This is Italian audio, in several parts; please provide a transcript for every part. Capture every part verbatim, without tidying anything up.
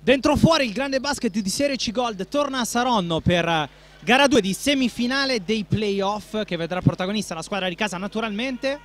Dentro fuori il grande basket di Serie C Gold torna a Saronno per gara due di semifinale dei playoff, che vedrà protagonista la squadra di casa naturalmente,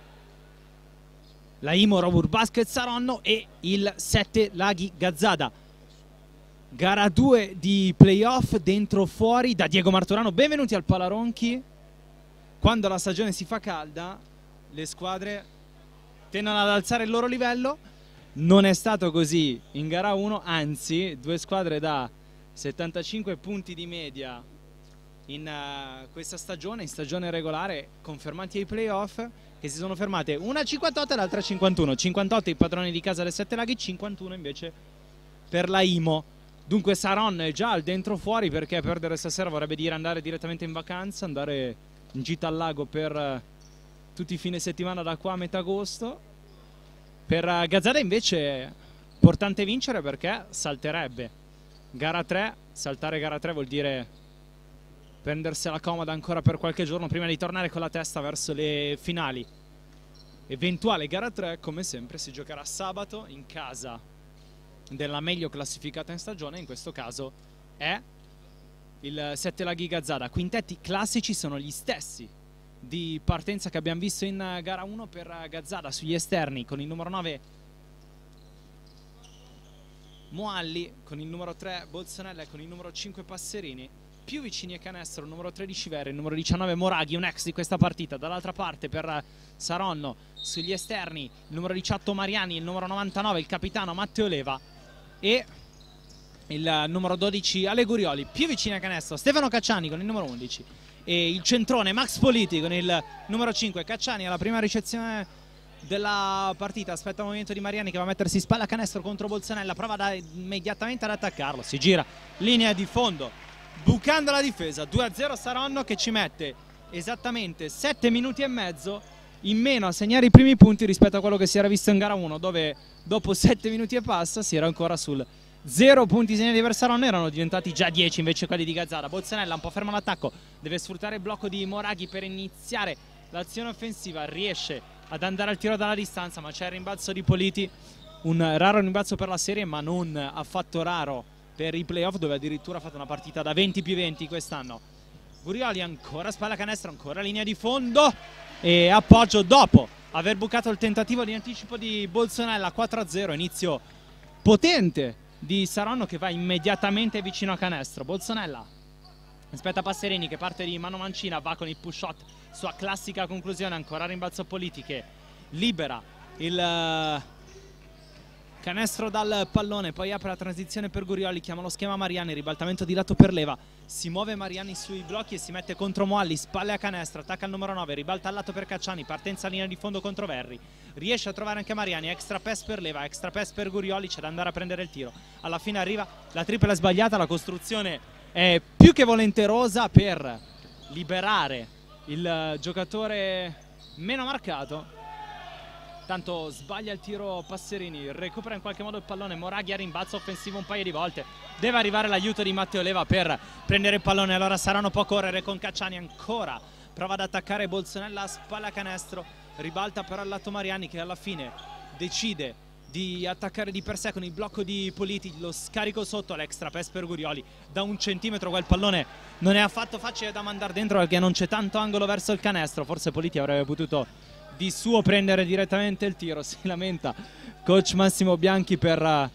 la Imo Robur Basket Saronno e il Sette Laghi Gazzada. Gara due di playoff dentro fuori da Diego Martorano. Benvenuti al Palaronchi. Quando la stagione si fa calda le squadre tendono ad alzare il loro livello. Non è stato così in gara uno, anzi due squadre da settantacinque punti di media in uh, questa stagione, in stagione regolare, confermati ai playoff, che si sono fermate una a cinquantotto e l'altra a cinquantuno. cinquantotto i padroni di casa del Sette Laghi, cinquantuno invece per la Imo. Dunque Saronno è già al dentro fuori, perché perdere stasera vorrebbe dire andare direttamente in vacanza, andare in gita al lago per uh, tutti i fine settimana da qua a metà agosto. Per uh, Gazzada invece è importante vincere, perché salterebbe gara tre. Saltare gara tre vuol dire prendersela comoda ancora per qualche giorno prima di tornare con la testa verso le finali. Eventuale gara tre, come sempre, si giocherà sabato in casa della meglio classificata in stagione, in questo caso è il Sette Laghi Gazzada. Quintetti classici sono gli stessi di partenza che abbiamo visto in gara uno per Gazzada. Sugli esterni con il numero nove Moalli, con il numero tre Bolsonella e con il numero cinque Passerini. Più vicini a canestro il numero tredici Verri, il numero diciannove Moraghi, un ex di questa partita. Dall'altra parte per Saronno sugli esterni il numero diciotto Mariani, il numero novantanove il capitano Matteo Leva e il numero dodici Ale Gurioli. Più vicini a canestro Stefano Cacciani con il numero undici e il centrone Max Politi con il numero cinque. Cacciani alla prima ricezione della partita, aspetta il movimento di Mariani che va a mettersi spalla a canestro contro Bolsonella, prova da, immediatamente ad attaccarlo, si gira, linea di fondo, bucando la difesa. Due a zero Saronno, che ci mette esattamente sette minuti e mezzo in meno a segnare i primi punti rispetto a quello che si era visto in gara uno, dove dopo sette minuti e passa si era ancora sul zero punti segnati per Saronno, erano diventati già dieci invece quelli di Gazzada. Bolsonella un po' fermo l'attacco, deve sfruttare il blocco di Moraghi per iniziare l'azione offensiva, riesce ad andare al tiro dalla distanza, ma c'è il rimbalzo di Politi, un raro rimbalzo per la serie, ma non affatto raro per i playoff, dove addirittura ha fatto una partita da venti più venti quest'anno. Gurioli ancora spalla canestro, ancora linea di fondo e appoggio dopo aver bucato il tentativo di anticipo di Bolsonella. Quattro a zero, inizio potente di Saronno che va immediatamente vicino a canestro. Bolsonella aspetta Passerini che parte di mano mancina, va con il push shot, sua classica conclusione, ancora rimbalzo Politiche, libera il canestro dal pallone, poi apre la transizione per Gurioli, chiama lo schema Mariani, ribaltamento di lato per Leva, si muove Mariani sui blocchi e si mette contro Moalli, spalle a canestro, attacca il numero nove, ribalta al lato per Cacciani, partenza a linea di fondo contro Verri, riesce a trovare anche Mariani, extra pass per Leva, extra pass per Gurioli, c'è da andare a prendere il tiro, alla fine arriva la tripla sbagliata, la costruzione è più che volenterosa per liberare il giocatore meno marcato. Tanto sbaglia il tiro Passerini, recupera in qualche modo il pallone Moraghi a rimbalzo offensivo un paio di volte, deve arrivare l'aiuto di Matteo Leva per prendere il pallone, allora Saronno può correre con Cacciani, ancora prova ad attaccare Bolsonella a spalla canestro, ribalta però al lato Mariani che alla fine decide di attaccare di per sé con il blocco di Politi, lo scarico sotto, l'extra pass per Gurioli da un centimetro, quel pallone non è affatto facile da mandare dentro perché non c'è tanto angolo verso il canestro, forse Politi avrebbe potuto di suo prendere direttamente il tiro, si lamenta coach Massimo Bianchi per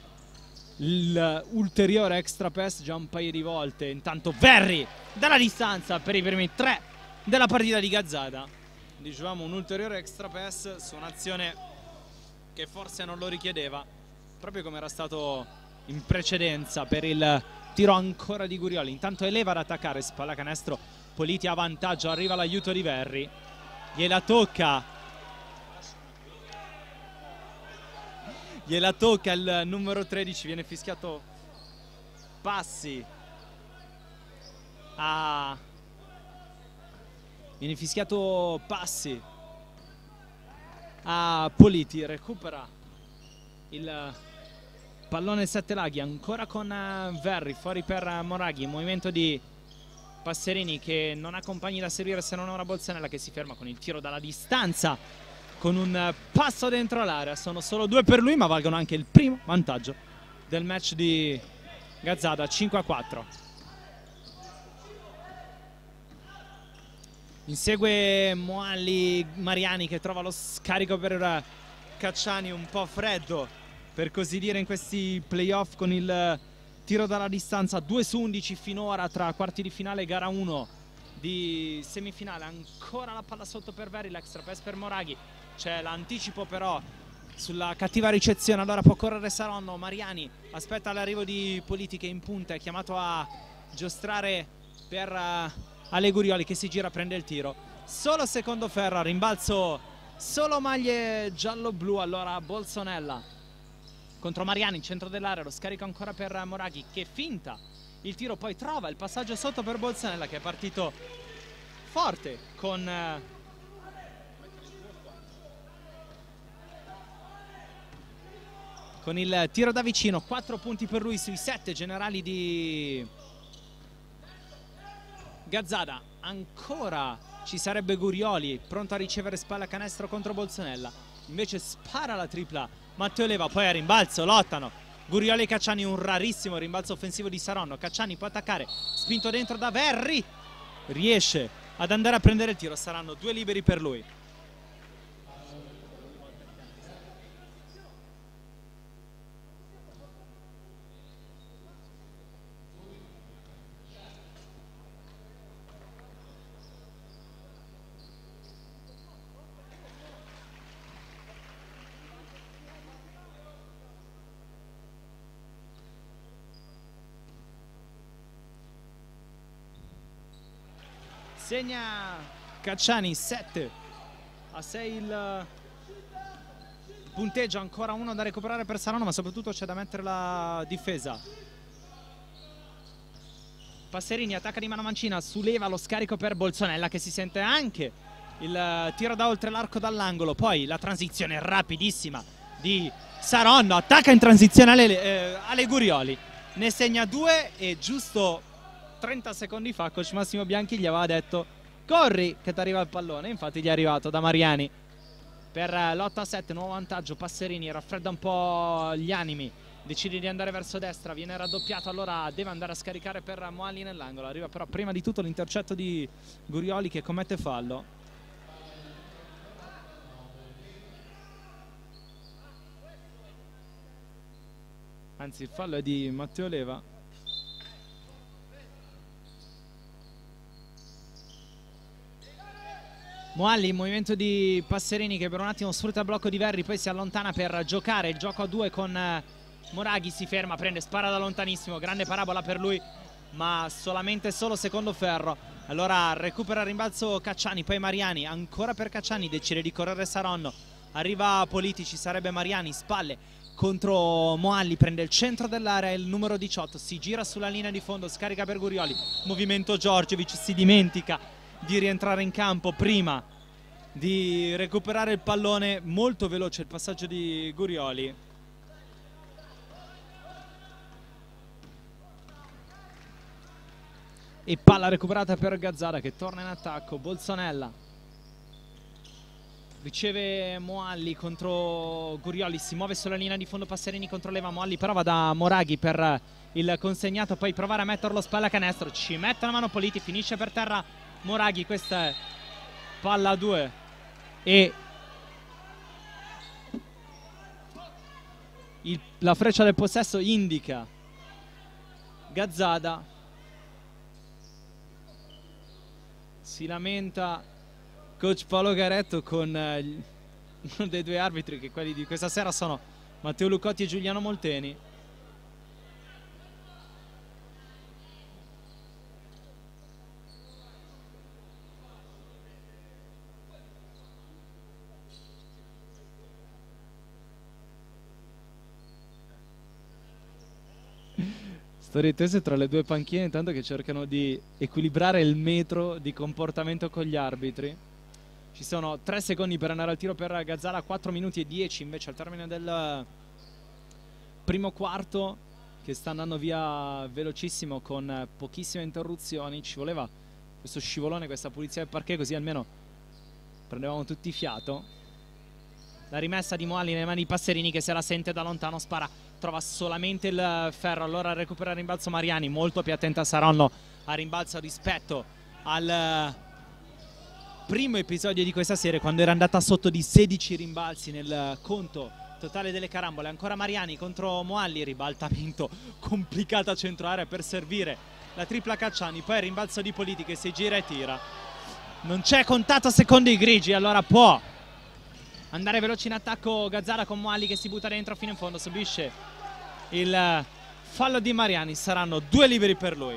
l'ulteriore extra pass già un paio di volte. Intanto Verri dalla distanza per i primi tre della partita di Gazzada, dicevamo un ulteriore extra pass su un'azione che forse non lo richiedeva, proprio come era stato in precedenza per il tiro ancora di Gurioli. Intanto eleva ad attaccare, spalla canestro Politi a vantaggio, arriva l'aiuto di Verri, gliela tocca gliela tocca il numero tredici, viene fischiato passi a viene fischiato passi a Politi, recupera il pallone Sette Laghi, ancora con Verri, fuori per Moraghi, movimento di Passerini che non ha compagni da seguire se non ora Bolsonella che si ferma con il tiro dalla distanza con un passo dentro l'area. Sono solo due per lui, ma valgono anche il primo vantaggio del match di Gazzada, cinque a quattro. Insegue Moalli, Mariani che trova lo scarico per Cacciani, un po' freddo per così dire in questi playoff con il tiro dalla distanza. Due su undici finora tra quarti di finale e gara uno di semifinale. Ancora la palla sotto per Verri, l'extra pass per Moraghi, c'è l'anticipo però sulla cattiva ricezione, allora può correre Saronno. Mariani aspetta l'arrivo di Politi che in punta è chiamato a giostrare per uh, Ale Gurioli che si gira, prende il tiro, solo secondo ferro, rimbalzo solo maglie giallo-blu. Allora Bolsonella contro Mariani in centro dell'area, lo scarico ancora per Moraghi che finta il tiro, poi trova il passaggio sotto per Bolsonella che è partito forte con uh, con il tiro da vicino. Quattro punti per lui sui sette generali di Gazzada. Ancora ci sarebbe Gurioli pronto a ricevere spalla canestro contro Bolsonella, invece spara la tripla Matteo Leva, poi a rimbalzo lottano Gurioli e Cacciani, un rarissimo rimbalzo offensivo di Saronno. Cacciani può attaccare, spinto dentro da Verri, riesce ad andare a prendere il tiro, saranno due liberi per lui. Segna Cacciani, sette a sei il punteggio, ancora uno da recuperare per Saronno, ma soprattutto c'è da mettere la difesa. Passerini attacca di mano mancina, Suleva lo scarico per Bolsonella che si sente anche il tiro da oltre l'arco dall'angolo, poi la transizione rapidissima di Saronno, attacca in transizione Ale, eh, Ale Gurioli, ne segna due e giusto trenta secondi fa coach Massimo Bianchi gli aveva detto corri che ti arriva il pallone, infatti gli è arrivato da Mariani per l'otto a sette, nuovo vantaggio. Passerini raffredda un po' gli animi, decide di andare verso destra, viene raddoppiato, allora deve andare a scaricare per Moalli nell'angolo, arriva però prima di tutto l'intercetto di Gurioli che commette fallo. Anzi il fallo è di Matteo Leva. Moalli in movimento di Passerini che per un attimo sfrutta il blocco di Verri, poi si allontana per giocare il gioco a due con Moraghi, si ferma, prende, spara da lontanissimo, grande parabola per lui ma solamente solo secondo ferro. Allora recupera il rimbalzo Cacciani, poi Mariani, ancora per Cacciani, decide di correre Saronno, arriva Politi, ci sarebbe Mariani, spalle contro Moalli, prende il centro dell'area, il numero diciotto, si gira sulla linea di fondo, scarica per Gurioli, movimento Giorgiovic, si dimentica di rientrare in campo prima di recuperare il pallone, molto veloce il passaggio di Gurioli. E palla recuperata per Gazzada che torna in attacco. Bolsonella riceve Moalli contro Gurioli, si muove sulla linea di fondo Passerini contro Leva, Moalli però va da Moraghi per il consegnato, poi provare a metterlo spalla canestro, ci mette la mano Politi, finisce per terra Moraghi, questa è palla a due e il, la freccia del possesso indica Gazzada. Si lamenta coach Paolo Garetto con eh, uno dei due arbitri, che quelli di questa sera sono Matteo Lucotti e Giuliano Molteni. Storie tese tra le due panchine intanto che cercano di equilibrare il metro di comportamento con gli arbitri. Ci sono tre secondi per andare al tiro per Gazzada, quattro minuti e dieci invece al termine del primo quarto, che sta andando via velocissimo con pochissime interruzioni. Ci voleva questo scivolone, questa pulizia del parquet, così almeno prendevamo tutti fiato. La rimessa di Moalli nelle mani di Passerini, che se la sente da lontano spara, trova solamente il ferro, allora recupera il rimbalzo Mariani, molto più attenta Saronno a rimbalzo rispetto al primo episodio di questa serie, quando era andata sotto di sedici rimbalzi nel conto totale delle carambole. Ancora Mariani contro Moalli, ribaltamento complicato a centro area per servire la tripla Cacciani, poi il rimbalzo di Politi che si gira e tira. Non c'è contatto secondo i grigi, allora può andare veloce in attacco Gazzara con Moalli che si butta dentro fino in fondo, subisce il fallo di Mariani, saranno due liberi per lui.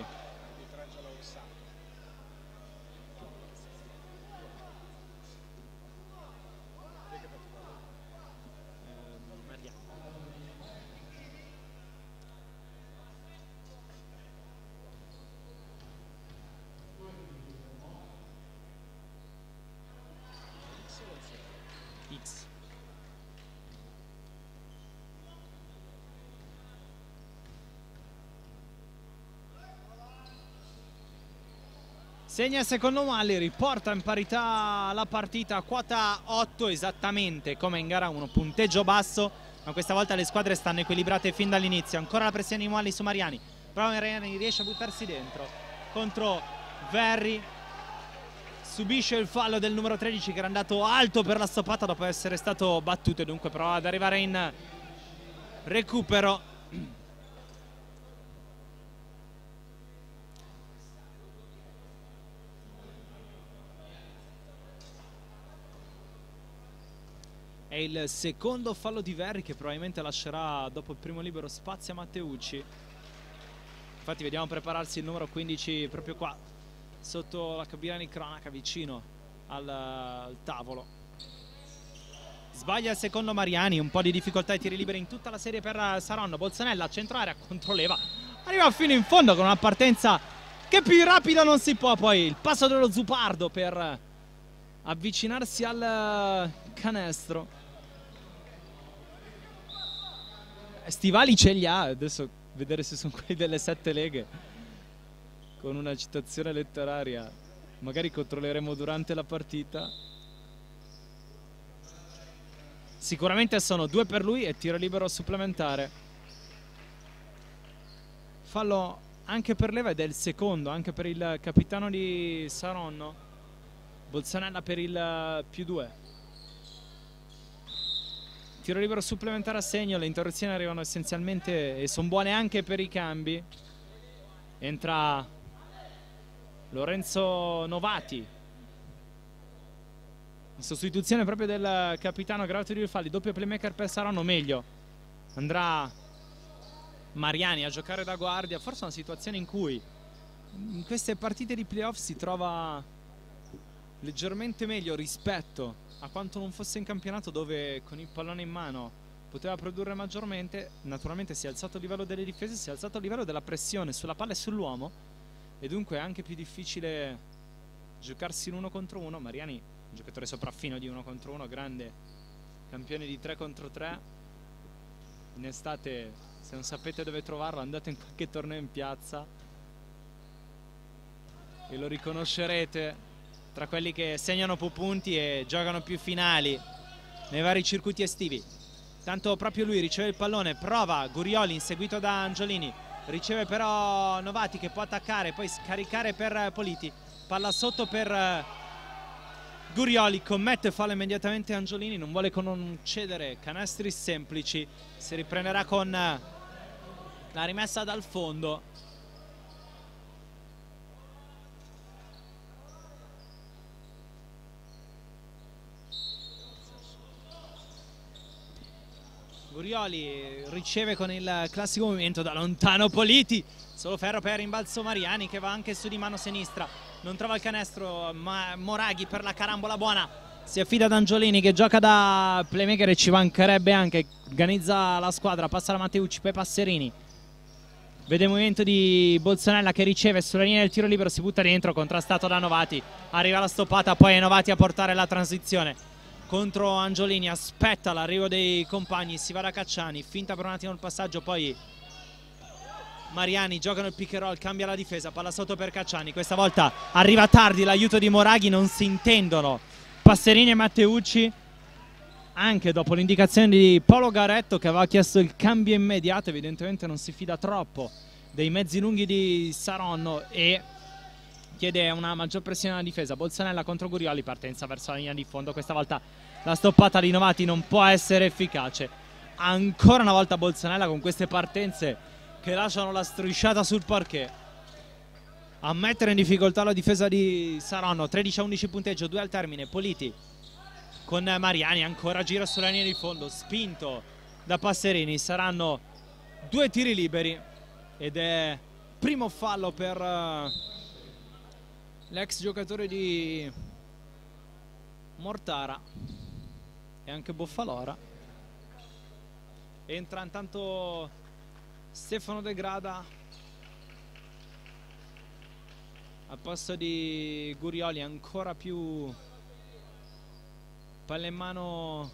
Segna il secondo Moalli, riporta in parità la partita, quota otto esattamente come in gara uno, punteggio basso, ma questa volta le squadre stanno equilibrate fin dall'inizio. Ancora la pressione di Moalli su Mariani, però Mariani riesce a buttarsi dentro contro Verri, subisce il fallo del numero tredici che era andato alto per la stoppata dopo essere stato battuto, e dunque prova ad arrivare in recupero. È il secondo fallo di Verri che probabilmente lascerà dopo il primo libero spazio a Matteucci. Infatti vediamo prepararsi il numero quindici proprio qua sotto la cabina di cronaca, vicino al, al tavolo. Sbaglia il secondo Mariani, un po' di difficoltà ai tiri liberi in tutta la serie per Saronno. Bolzanella centro area, controlleva, arriva fino in fondo con una partenza che più rapida non si può. Poi il passo dello Zupardo per avvicinarsi al canestro. Stivali ce li ha, adesso vedere se sono quelli delle sette leghe, con una citazione letteraria magari controlleremo durante la partita. Sicuramente sono due per lui e tiro libero supplementare. Fallo anche per Leva ed è il secondo anche per il capitano di Saronno. Bolzanella per il più due. Tiro libero supplementare a segno, le interruzioni arrivano essenzialmente e sono buone anche per i cambi. Entra Lorenzo Novati in sostituzione proprio del capitano aggravato di due falli, doppio playmaker per Saronno. Meglio andrà Mariani a giocare da guardia, forse una situazione in cui in queste partite di playoff si trova leggermente meglio rispetto a quanto non fosse in campionato, dove con il pallone in mano poteva produrre maggiormente. Naturalmente si è alzato il livello delle difese, si è alzato il livello della pressione sulla palla e sull'uomo, e dunque è anche più difficile giocarsi in uno contro uno. Mariani, un giocatore sopraffino di uno contro uno, grande campione di tre contro tre. In estate, se non sapete dove trovarlo, andate in qualche torneo in piazza e lo riconoscerete tra quelli che segnano più punti e giocano più finali nei vari circuiti estivi. Tanto proprio lui riceve il pallone, prova Gurioli inseguito da Angiolini, riceve però Novati che può attaccare, poi scaricare per Politi, palla sotto per Gurioli, commette fallo immediatamente Angiolini, non vuole concedere canestri semplici, si riprenderà con la rimessa dal fondo. Gurioli riceve con il classico movimento da lontano Politi, solo ferro per rimbalzo Mariani che va anche su di mano sinistra, non trova il canestro, ma Moraghi per la carambola buona si affida ad Angiolini che gioca da playmaker e ci mancherebbe anche, organizza la squadra, passa da Matteucci, poi Passerini, vede il movimento di Bolzanella che riceve sulla linea del tiro libero, si butta dentro, contrastato da Novati, arriva la stoppata, poi è Novati a portare la transizione contro Angiolini, aspetta l'arrivo dei compagni, si va da Cacciani, finta per un attimo il passaggio, poi Mariani gioca nel pick and roll, cambia la difesa, palla sotto per Cacciani, questa volta arriva tardi l'aiuto di Moraghi, non si intendono Passerini e Matteucci, anche dopo l'indicazione di Paolo Garetto, che aveva chiesto il cambio immediato. Evidentemente non si fida troppo dei mezzi lunghi di Saronno e chiede una maggior pressione alla difesa. Bolzanella contro Gurioli, partenza verso la linea di fondo, questa volta la stoppata di Novati non può essere efficace. Ancora una volta Bolzanella con queste partenze che lasciano la strisciata sul parquet a mettere in difficoltà la difesa di Saronno. Tredici a undici punteggio, due al termine. Politi con Mariani, ancora gira sulla linea di fondo, spinto da Passerini. Saranno due tiri liberi ed è primo fallo per uh, l'ex giocatore di Mortara e anche Boffalora. Entra intanto Stefano De Grada al posto di Gurioli, ancora più palla in mano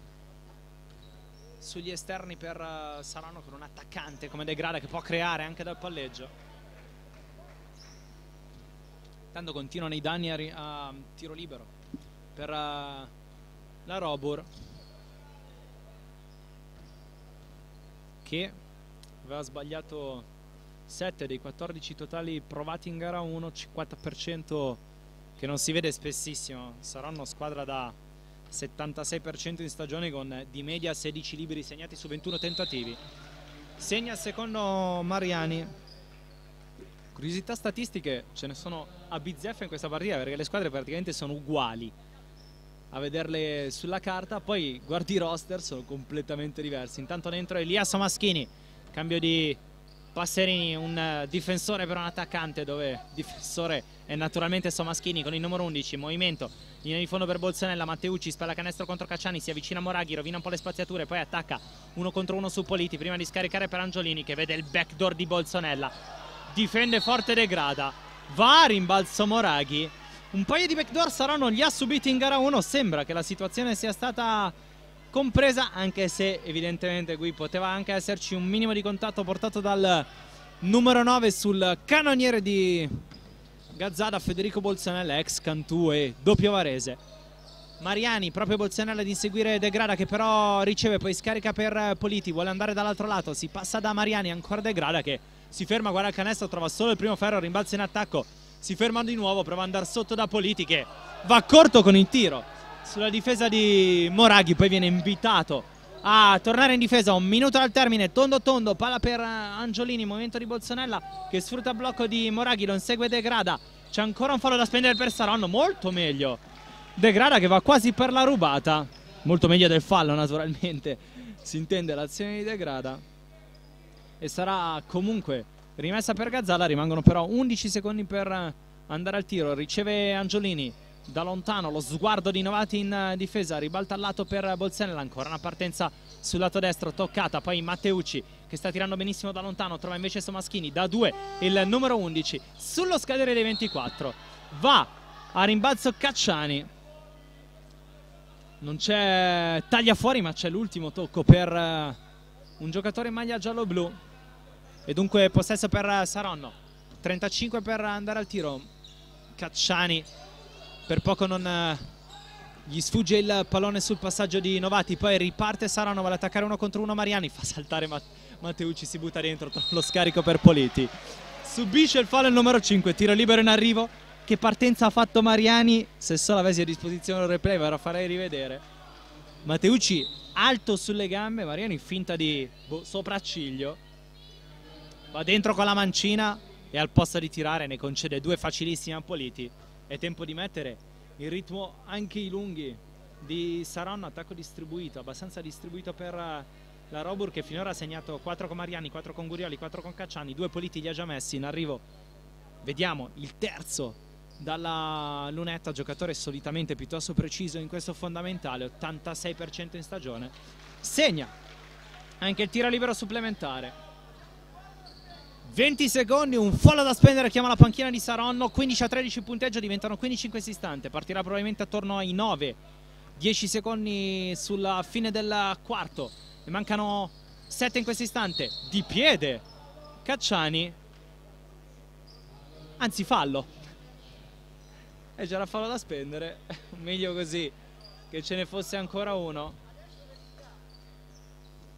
sugli esterni per uh, Saronno, con un attaccante come De Grada che può creare anche dal palleggio. Tanto continuano i danni a, a tiro libero per uh, la Robur, che aveva sbagliato sette dei quattordici totali provati in gara uno, cinquanta per cento che non si vede spessissimo. Saranno squadra da settantasei per cento in stagione, con di media sedici liberi segnati su ventuno tentativi. Segna il secondo Mariani. Curiosità statistiche ce ne sono a bizzeffa in questa partita, perché le squadre praticamente sono uguali a vederle sulla carta, poi guardi i roster, sono completamente diversi. Intanto dentro Elia Somaschini, cambio di Passerini, un difensore per un attaccante, dove difensore è naturalmente Somaschini con il numero undici. Movimento, linea di fondo per Bolzanella, Matteucci spalla canestro contro Cacciani, si avvicina a Moraghi, rovina un po' le spaziature, poi attacca uno contro uno su Politi prima di scaricare per Angiolini, che vede il backdoor di Bolzanella, difende forte De Grada, va a rimbalzo Moraghi. Un paio di backdoor Saronno li ha subiti in gara uno, sembra che la situazione sia stata compresa, anche se evidentemente qui poteva anche esserci un minimo di contatto portato dal numero nove sul cannoniere di Gazzada, Federico Bolzanella, ex Cantù e doppio Varese. Mariani, proprio Bolzanella ad inseguire De Grada, che però riceve, poi scarica per Politi, vuole andare dall'altro lato, si passa da Mariani, ancora De Grada che si ferma, guarda il canestro, trova solo il primo ferro, rimbalza in attacco, si ferma di nuovo, prova ad andare sotto da Politi che va corto con il tiro sulla difesa di Moraghi, poi viene invitato a tornare in difesa. Un minuto al termine, tondo tondo, palla per Angiolini, movimento di Bolzanella che sfrutta il blocco di Moraghi, lo insegue De Grada, c'è ancora un fallo da spendere per Saronno, molto meglio De Grada che va quasi per la rubata, molto meglio del fallo naturalmente, si intende l'azione di De Grada, e sarà comunque rimessa per Gazzala. Rimangono però undici secondi per andare al tiro. Riceve Angiolini da lontano, lo sguardo di Novati in difesa, ribalta al lato per Bolzanella, ancora una partenza sul lato destro, toccata, poi Matteucci che sta tirando benissimo da lontano, trova invece Somaschini, da due il numero undici, sullo scadere dei ventiquattro, va a rimbalzo Cacciani, non c'è taglia fuori ma c'è l'ultimo tocco per un giocatore in maglia giallo-blu, e dunque possesso per Saronno. Trentacinque per andare al tiro. Cacciani per poco non gli sfugge il pallone sul passaggio di Novati, poi riparte Saronno, vuole attaccare uno contro uno Mariani, fa saltare Matteucci, si butta dentro, lo scarico per Politi, subisce il fallo il numero cinque, tiro libero in arrivo. Che partenza ha fatto Mariani, se solo avessi a disposizione il replay ve lo farei rivedere. Matteucci alto sulle gambe, Mariani finta di boh, sopracciglio, va dentro con la mancina e al posto di tirare ne concede due facilissime a Politi. È tempo di mettere in ritmo anche i lunghi di Saronno, attacco distribuito, abbastanza distribuito per la Robur, che finora ha segnato quattro con Mariani, quattro con Gurioli, quattro con Cacciani, due Politi li ha già messi in arrivo. Vediamo il terzo dalla lunetta, giocatore solitamente piuttosto preciso in questo fondamentale, ottantasei per cento in stagione, segna anche il tiro libero supplementare. venti secondi, un fallo da spendere, chiama la panchina di Saronno, quindici a tredici punteggio, diventano quindici in questo istante, partirà probabilmente attorno ai nove dieci secondi sulla fine del quarto, ne mancano sette in questo istante, di piede Cacciani, anzi fallo, e c'era fallo da spendere, meglio così che ce ne fosse ancora uno.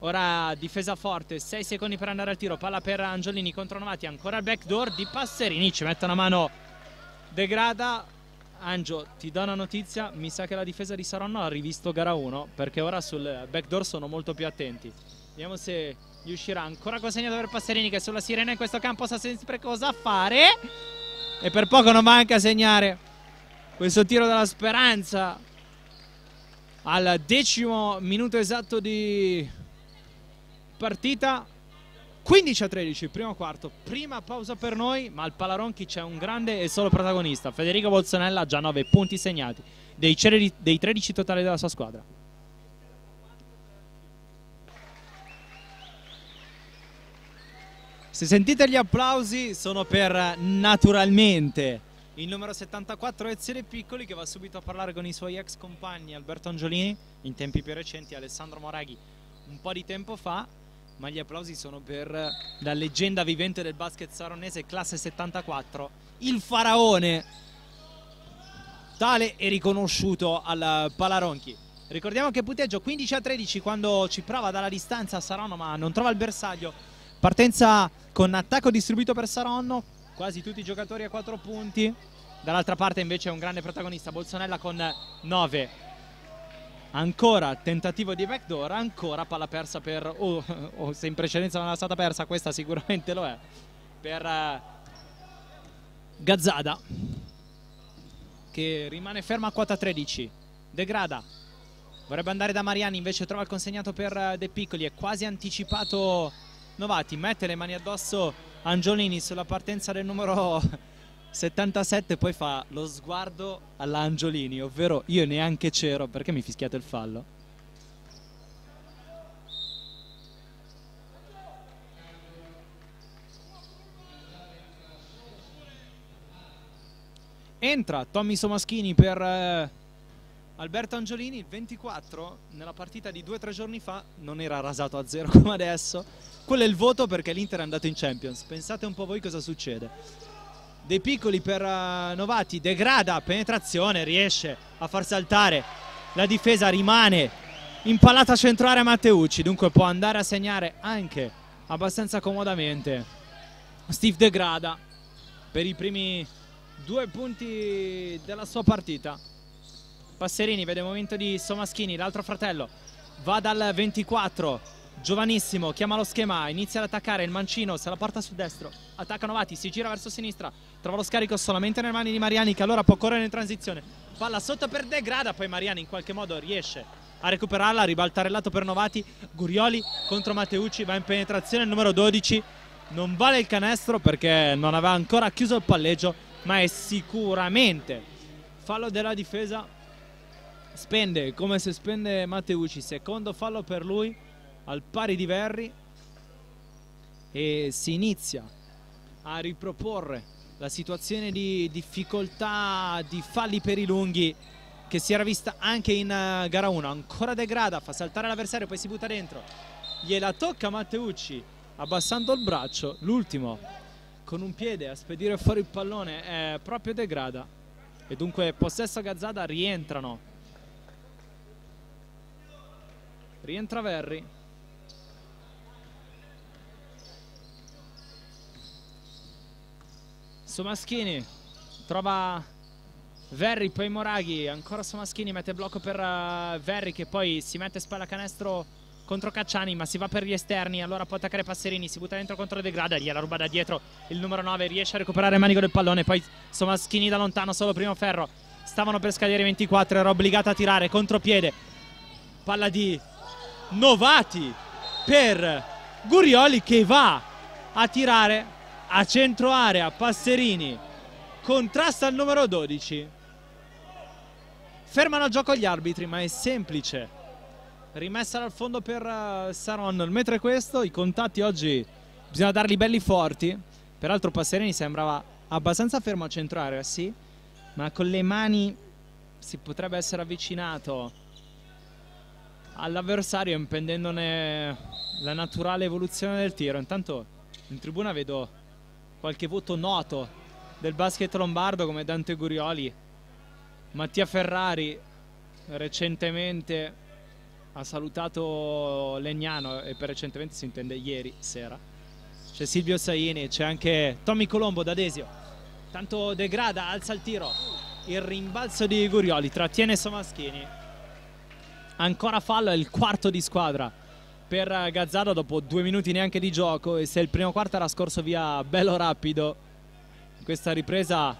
Ora difesa forte, sei secondi per andare al tiro, palla per Angiolini contro Novati, ancora il backdoor di Passerini, ci mette una mano De Grada. Angio, ti do una notizia, mi sa che la difesa di Saronno ha rivisto gara uno, perché ora sul backdoor sono molto più attenti. Vediamo se gli uscirà. Ancora consegnato per Passerini, che sulla sirena in questo campo sa sempre cosa fare, e per poco non manca a segnare questo tiro della speranza al decimo minuto esatto di partita. Quindici a tredici, primo quarto, prima pausa per noi, ma al Palaronchi c'è un grande e solo protagonista. Federico Bolsonella ha già nove punti segnati dei, dei tredici totali della sua squadra. Se sentite gli applausi sono per, naturalmente, il numero settantaquattro Ezione Piccoli, che va subito a parlare con i suoi ex compagni Alberto Angiolini in tempi più recenti, Alessandro Moraghi un po' di tempo fa. Ma gli applausi sono per la leggenda vivente del basket saronnese, classe settantaquattro, il faraone, tale e riconosciuto al Palaronchi. Ricordiamo che punteggio quindici a tredici quando ci prova dalla distanza Saronno, ma non trova il bersaglio. Partenza con attacco distribuito per Saronno, quasi tutti i giocatori a quattro punti. Dall'altra parte invece è un grande protagonista, Bolsonella con nove. Ancora tentativo di backdoor, ancora palla persa per, oh, oh, se in precedenza non era stata persa, questa sicuramente lo è, per uh, Gazzada, che rimane ferma a quota tredici. De Grada vorrebbe andare da Mariani, invece trova il consegnato per uh, De Piccoli, è quasi anticipato Novati, mette le mani addosso Angiolini sulla partenza del numero settantasette, poi fa lo sguardo alla Angiolini, ovvero io neanche c'ero, perché mi fischiate il fallo? Entra Tommy Somaschini per eh, Alberto Angiolini, il ventiquattro nella partita di due o tre giorni fa non era rasato a zero come adesso. Quello è il voto perché l'Inter è andato in Champions. Pensate un po' voi cosa succede. De Piccoli per uh, Novati, De Grada, penetrazione, riesce a far saltare la difesa, rimane impallata a centrare Matteucci, dunque può andare a segnare anche abbastanza comodamente Steve De Grada per i primi due punti della sua partita. Passerini vede il momento di Somaschini, l'altro fratello va dal ventiquattro, giovanissimo, chiama lo schema, inizia ad attaccare, il mancino se la porta sul destro, attacca Novati, si gira verso sinistra, trova lo scarico solamente nelle mani di Mariani, che allora può correre in transizione, palla sotto per De Grada, poi Mariani in qualche modo riesce a recuperarla, a ribaltare il lato per Novati. Gurioli contro Matteucci, va in penetrazione il numero dodici, non vale il canestro perché non aveva ancora chiuso il palleggio, ma è sicuramente fallo della difesa. Spende come se spende Matteucci, secondo fallo per lui al pari di Verri, e si inizia a riproporre la situazione di difficoltà, di falli per i lunghi che si era vista anche in uh, gara uno. Ancora De Grada, fa saltare l'avversario, poi si butta dentro, gliela tocca Matteucci abbassando il braccio, l'ultimo con un piede a spedire fuori il pallone è proprio De Grada, e dunque possesso Gazzada, rientrano rientra Verri. Somaschini trova Verri, poi Moraghi, ancora Somaschini mette blocco per uh, Verri, che poi si mette spalla canestro contro Cacciani, ma si va per gli esterni, allora può attaccare Passerini, si butta dentro contro De Grada, gliela ruba da dietro il numero nove, riesce a recuperare il manico del pallone, poi Somaschini da lontano, solo primo ferro, stavano per scadere i ventiquattro, era obbligato a tirare, contropiede, palla di Novati per Gurioli, che va a tirare a centro area. Passerini contrasta il numero dodici, fermano il gioco gli arbitri, ma è semplice, rimessa dal fondo per uh, Saronno. Il metro è questo, i contatti oggi bisogna darli belli forti, peraltro Passerini sembrava abbastanza fermo a centro area, sì, ma con le mani si potrebbe essere avvicinato all'avversario, impedendone la naturale evoluzione del tiro. Intanto in tribuna vedo qualche voto noto del basket lombardo come Dante Gurioli, Mattia Ferrari recentemente ha salutato Legnano, e per recentemente si intende ieri sera. C'è Silvio Saini, c'è anche Tommy Colombo da Desio. Tanto degrada, alza il tiro, il rimbalzo di Gurioli, trattiene Somaschini. Ancora fallo, è il quarto di squadra per Gazzada dopo due minuti neanche di gioco, e se il primo quarto era scorso via bello rapido, in questa ripresa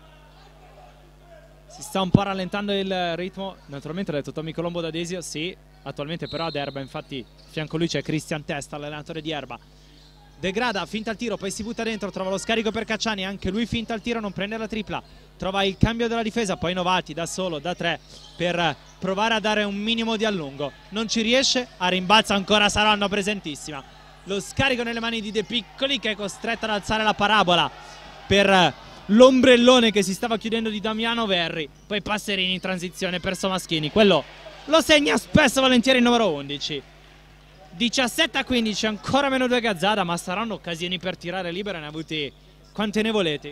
si sta un po' rallentando il ritmo. Naturalmente ha detto Tommy Colombo da Desio, sì, attualmente però ad Erba, infatti a fianco a lui c'è Cristian Testa, l'allenatore di Erba. Degrada, finta il tiro, poi si butta dentro, trova lo scarico per Cacciani, anche lui finta il tiro, non prende la tripla, trova il cambio della difesa, poi Novati da solo, da tre, per provare a dare un minimo di allungo, non ci riesce, a rimbalzo ancora Saronno presentissima, lo scarico nelle mani di De Piccoli, che è costretto ad alzare la parabola per l'ombrellone che si stava chiudendo di Damiano Verri, poi Passerini in transizione per Somaschini, quello lo segna spesso volentieri il numero undici. diciassette a quindici, ancora meno due Gazzada, ma saranno occasioni per tirare libero, ne ha avuti quante ne volete.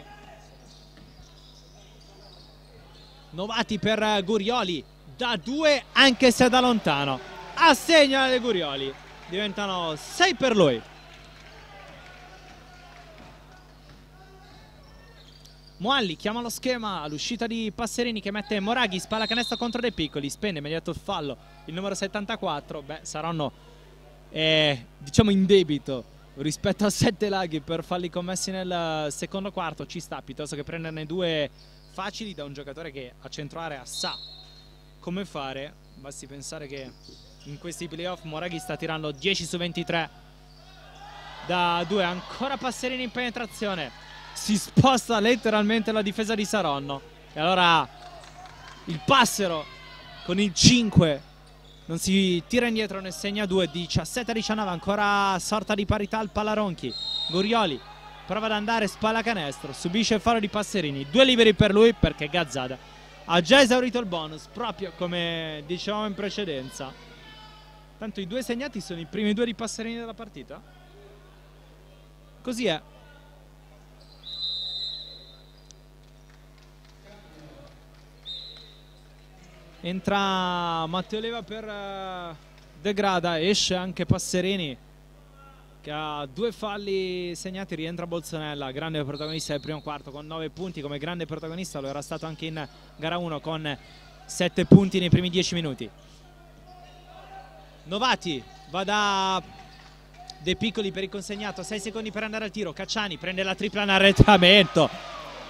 Novati per Gurioli, da due anche se da lontano, assegna le Gurioli, diventano sei per lui. Moalli chiama lo schema all'uscita di Passerini, che mette Moraghi, spalla canestro contro De Piccoli, spende immediato il fallo il numero settantaquattro. Beh, saranno eh, diciamo in debito rispetto a sette laghi per falli commessi nel secondo quarto. Ci sta, piuttosto che prenderne due facili da un giocatore che a centro area sa come fare. Basti pensare che in questi playoff Moraghi sta tirando dieci su ventitré da due. Ancora Passerini in penetrazione, si sposta letteralmente la difesa di Saronno, e allora il Passero con il cinque non si tira indietro, ne segna due. Diciassette a diciannove, ancora sorta di parità al Palaronchi. Gurioli prova ad andare, spalla canestro, subisce il fallo di Passerini, due liberi per lui perché Gazzada ha già esaurito il bonus, proprio come dicevamo in precedenza. Tanto i due segnati sono i primi due di Passerini della partita, così è. Entra Matteo Leva per uh, Degrada, esce anche Passerini che ha due falli segnati, rientra Bolzonella, grande protagonista del primo quarto con nove punti, come grande protagonista lo era stato anche in gara uno con sette punti nei primi dieci minuti. Novati va da De Piccoli per il consegnato, sei secondi per andare al tiro, Cacciani prende la tripla in arretramento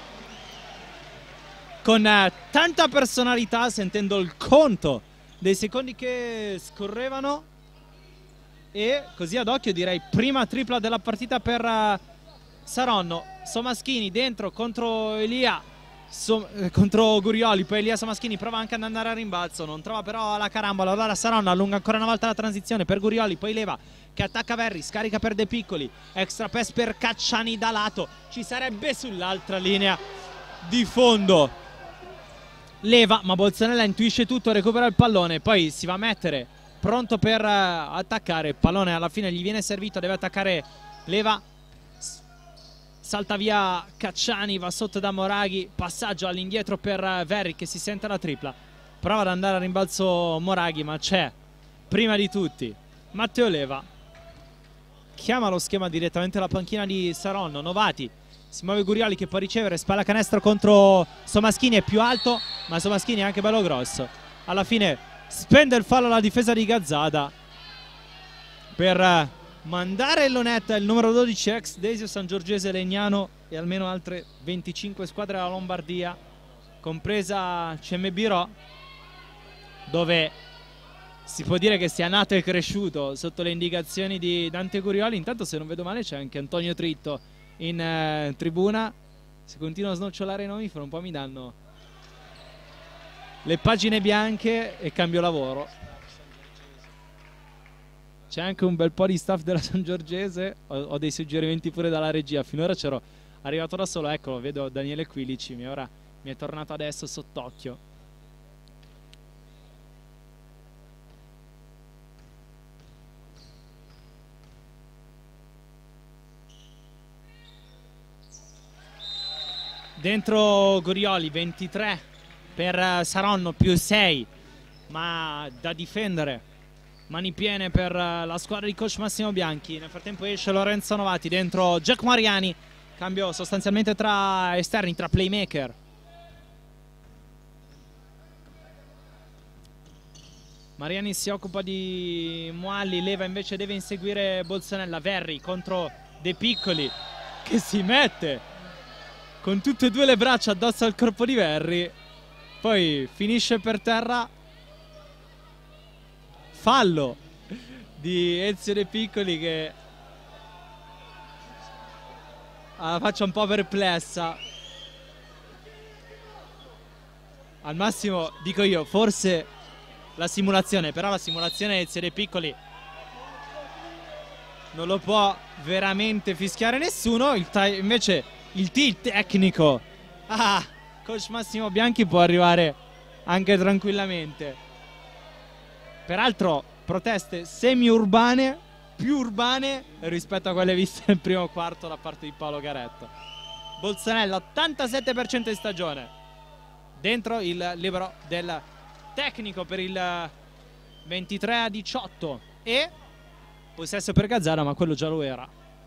con eh, tanta personalità, sentendo il conto dei secondi che scorrevano, e così ad occhio direi prima tripla della partita per uh, Saronno. Somaschini dentro contro Elia, so, eh, contro Gurioli, poi Elia Somaschini prova anche ad andare a rimbalzo, non trova però la carambola, allora Saronno allunga ancora una volta la transizione per Gurioli, poi Leva che attacca Verri, scarica per De Piccoli, extra pass per Cacciani da lato, ci sarebbe sull'altra linea di fondo Leva, ma Bolzonella intuisce tutto, recupera il pallone, poi si va a mettere pronto per uh, attaccare. Il pallone alla fine gli viene servito, deve attaccare Leva, salta via Cacciani, va sotto da Moraghi, passaggio all'indietro per uh, Verri che si sente la tripla, prova ad andare a rimbalzo Moraghi, ma c'è prima di tutti Matteo Leva, chiama lo schema direttamente alla panchina di Saronno. Novati, si muove Gurioli che può ricevere, spalla canestro contro Somaschini, è più alto ma Somaschini è anche bello grosso, alla fine spende il fallo alla difesa di Gazzada per mandare Lonetta, il numero dodici ex Desio Sangiorgese Legnano, e almeno altre venticinque squadre della Lombardia, compresa C M B Ro, dove si può dire che sia nato e cresciuto sotto le indicazioni di Dante Gurioli. Intanto, se non vedo male, c'è anche Antonio Tritto in eh, tribuna. Se continuo a snocciolare i nomi, fra un po' mi danno le pagine bianche e cambio lavoro. C'è anche un bel po' di staff della Sangiorgese, ho, ho dei suggerimenti pure dalla regia, finora c'ero arrivato da solo, eccolo, vedo Daniele Quilici, mi, ora mi è tornato adesso sott'occhio. Dentro Gurioli, ventitré per Saronno, più sei, ma da difendere mani piene per la squadra di coach Massimo Bianchi. Nel frattempo esce Lorenzo Novati, dentro Jack Mariani, cambio sostanzialmente tra esterni, tra playmaker. Mariani si occupa di Moalli, Leva invece deve inseguire Bolzonella. Verri contro De Piccoli, che si mette con tutte e due le braccia addosso al corpo di Verri, poi finisce per terra. Fallo di Ezio De Piccoli, che ha la faccia un po' perplessa. Al massimo, dico io, forse la simulazione, però la simulazione Ezio De Piccoli non lo può veramente fischiare nessuno. Il invece il tilt tecnico, ah, coach Massimo Bianchi può arrivare anche tranquillamente. Peraltro proteste semi-urbane, più urbane rispetto a quelle viste nel primo quarto da parte di Paolo Garetto. Bolzonella ottantasette per cento di stagione, dentro il libero del tecnico per il ventitré a diciotto, e possesso per Gazzara, ma quello già lo era.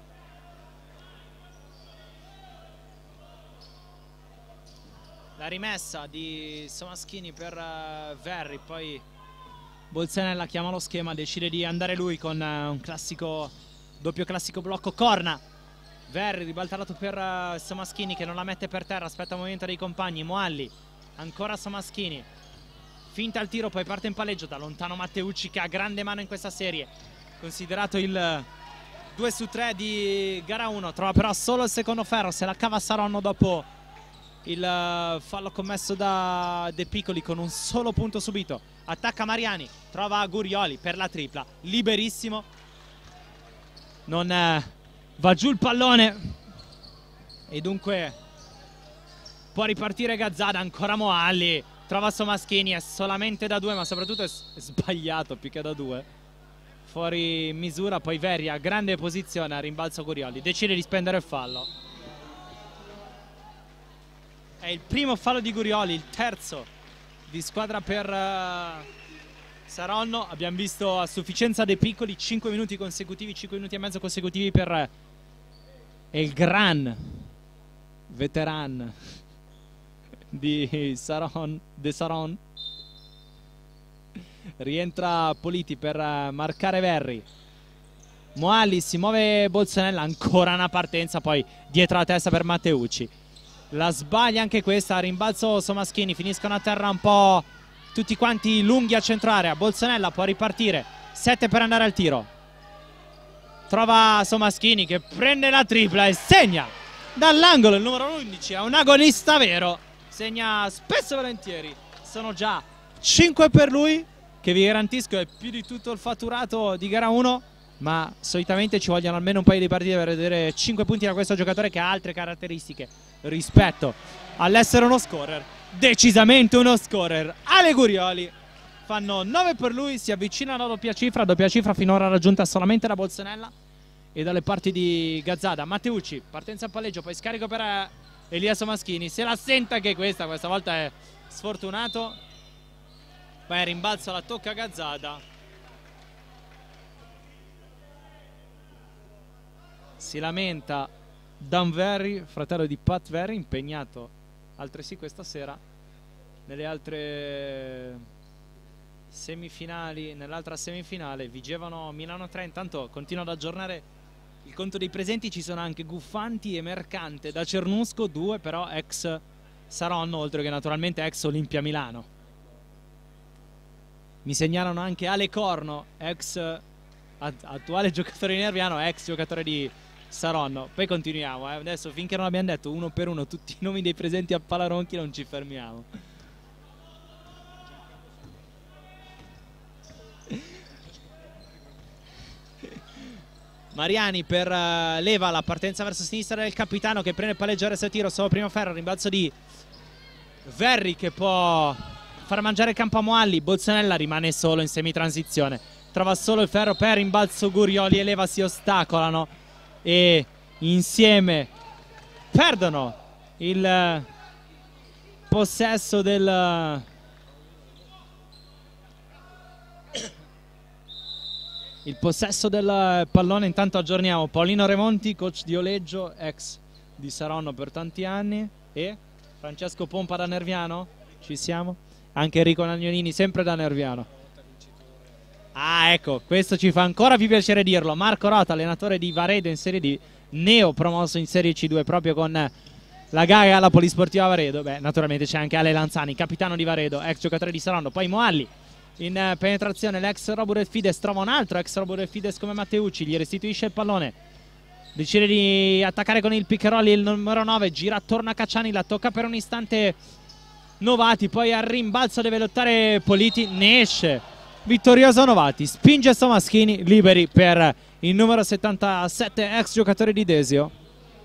La rimessa di Somaschini per uh, Verri, poi Bolzonella chiama lo schema, decide di andare lui con uh, un classico doppio classico blocco corna. Verri ribaltato per uh, Somaschini, che non la mette per terra, aspetta il movimento dei compagni. Moalli, ancora Somaschini, finta al tiro, poi parte in palleggio da lontano Matteucci, che ha grande mano in questa serie, considerato il due su tre di gara uno. Trova però solo il secondo ferro, se la cava Saronno dopo il fallo commesso da De Piccoli con un solo punto subito. Attacca Mariani, trova Gurioli per la tripla, liberissimo, non eh, va giù il pallone e dunque può ripartire Gazzada. Ancora Moalli, trova Somaschini, è solamente da due, ma soprattutto è sbagliato più che da due, fuori misura. Poi Verri a grande posizione, a rimbalzo Gurioli, decide di spendere il fallo. È il primo fallo di Gurioli, il terzo di squadra per uh, Saronno. Abbiamo visto a sufficienza De Piccoli, cinque minuti consecutivi, cinque minuti e mezzo consecutivi per uh, il gran veteran di Saron, De Saron. Rientra Politi per uh, marcare Verri. Moalli, si muove Bolzonella, ancora una partenza, poi dietro la testa per Matteucci. La sbaglia anche questa, rimbalzo Somaschini, finiscono a terra un po' tutti quanti lunghi a centro area. Bolzonella può ripartire, sette per andare al tiro, trova Somaschini che prende la tripla e segna dall'angolo. Il numero undici è un agonista vero, segna spesso e volentieri. Sono già cinque per lui, che vi garantisco è più di tutto il fatturato di gara uno, ma solitamente ci vogliono almeno un paio di partite per vedere cinque punti da questo giocatore, che ha altre caratteristiche rispetto all'essere uno scorer. Decisamente uno scorer. Ale Gurioli, fanno nove per lui, si avvicina alla doppia cifra, doppia cifra finora raggiunta solamente da Bolzonella e dalle parti di Gazzada. Matteucci, partenza a palleggio, poi scarico per Elia Somaschini, se la senta anche questa, questa volta è sfortunato, poi rimbalzo, la tocca Gazzada. Si lamenta Dan Verri, fratello di Pat Verri, impegnato altresì questa sera nelle altre semifinali. Nell'altra semifinale Vigevano Milano tre. Intanto continuo ad aggiornare il conto dei presenti, ci sono anche Guffanti e Mercante da Cernusco, due però ex Saronno, oltre che naturalmente ex Olimpia Milano. Mi segnalano anche Ale Corno, ex attuale giocatore di Nerviano, ex giocatore di Saronno. Poi continuiamo, eh. Adesso finché non abbiamo detto uno per uno tutti i nomi dei presenti a Palaronchi non ci fermiamo. Mariani per uh, Leva, la partenza verso sinistra del capitano, che prende il palleggio a tiro, solo primo ferro, rimbalzo di Verri che può far mangiare il campo a Moalli. Bolzonella rimane solo in semitransizione, trova solo il ferro per rimbalzo Gurioli e Leva si ostacolano e insieme perdono il possesso del il possesso del pallone. Intanto aggiorniamo Paolino Remonti, coach di Oleggio, ex di Saronno per tanti anni, e Francesco Pompa da Nerviano, ci siamo? Anche Enrico Nagnolini, sempre da Nerviano. Ah, ecco, questo ci fa ancora più piacere dirlo. Marco Rota, allenatore di Varedo in Serie D, neo promosso in Serie C due proprio con la gara alla Polisportiva Varedo. Beh, naturalmente c'è anche Ale Lanzani, capitano di Varedo, ex giocatore di Saronno. Poi Moalli in penetrazione, l'ex Robur Fides trova un altro ex Robur Fides come Matteucci, gli restituisce il pallone, decide di attaccare con il pick and roll il numero nove, gira attorno a Cacciani, la tocca per un istante Novati, poi al rimbalzo deve lottare Politi, ne esce vittorioso Novati, spinge Somaschini, liberi per il numero settantasette, ex giocatore di Desio.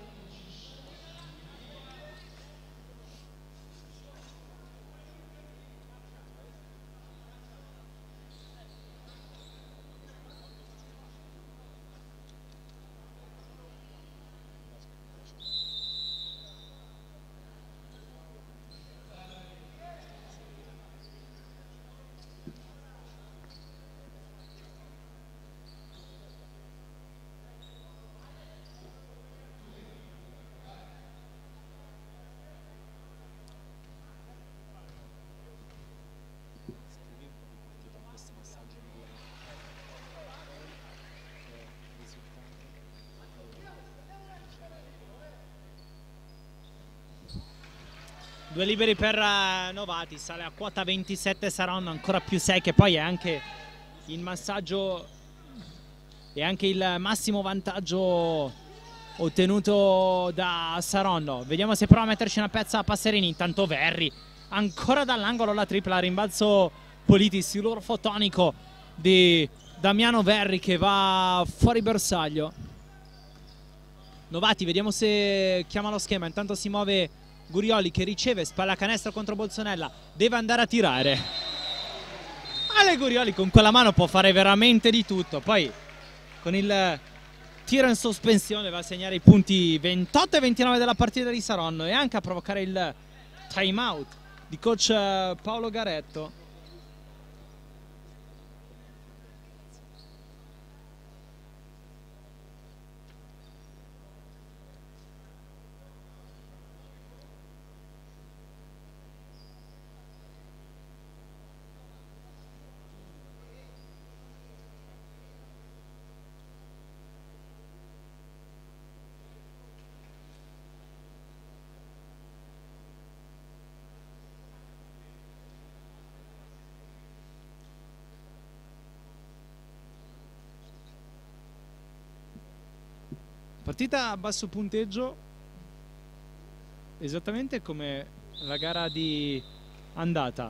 Due liberi per uh, Novati, sale a quota ventisette Saronno, ancora più sei, che poi è anche il massaggio e anche il massimo vantaggio ottenuto da Saronno. Vediamo se prova a metterci una pezza a Passerini. Intanto Verri, ancora dall'angolo la tripla, rimbalzo Politi, siluro fotonico di Damiano Verri che va fuori bersaglio. Novati, vediamo se chiama lo schema. Intanto si muove Gurioli che riceve, spalla canestro contro Bolsonella, deve andare a tirare. Ale Gurioli con quella mano può fare veramente di tutto. Poi con il tiro in sospensione va a segnare i punti ventotto e ventinove della partita di Saronno e anche a provocare il time out di coach Paolo Garetto. Partita a basso punteggio, esattamente come la gara di andata.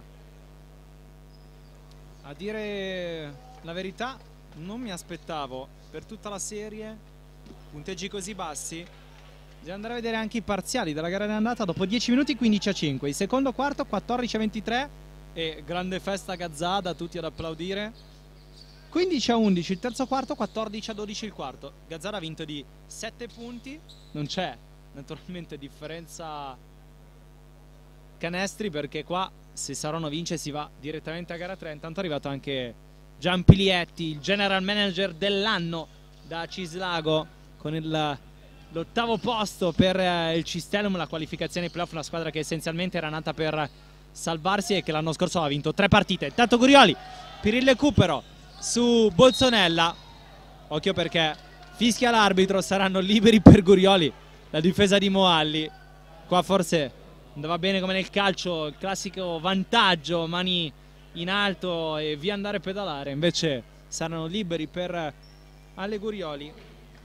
A dire la verità, non mi aspettavo per tutta la serie punteggi così bassi. Bisogna andare a vedere anche i parziali della gara di andata. Dopo dieci minuti quindici a cinque, il secondo quarto quattordici a ventitré e grande festa Gazzada, tutti ad applaudire. quindici a undici il terzo quarto, quattordici a dodici il quarto. Gazzara ha vinto di sette punti, non c'è naturalmente differenza canestri perché qua se Saronno vince si va direttamente a gara tre. Intanto è arrivato anche Gian Pilietti, il general manager dell'anno da Cislago, con l'ottavo posto per eh, il Cistellum, la qualificazione ai playoff, una squadra che essenzialmente era nata per salvarsi e che l'anno scorso ha vinto tre partite. Intanto Gurioli per il recupero su Bolsonella, occhio perché fischia l'arbitro, saranno liberi per Gurioli, la difesa di Moalli. Qua forse andava bene come nel calcio, il classico vantaggio, mani in alto e via andare a pedalare, invece saranno liberi per Ale Gurioli.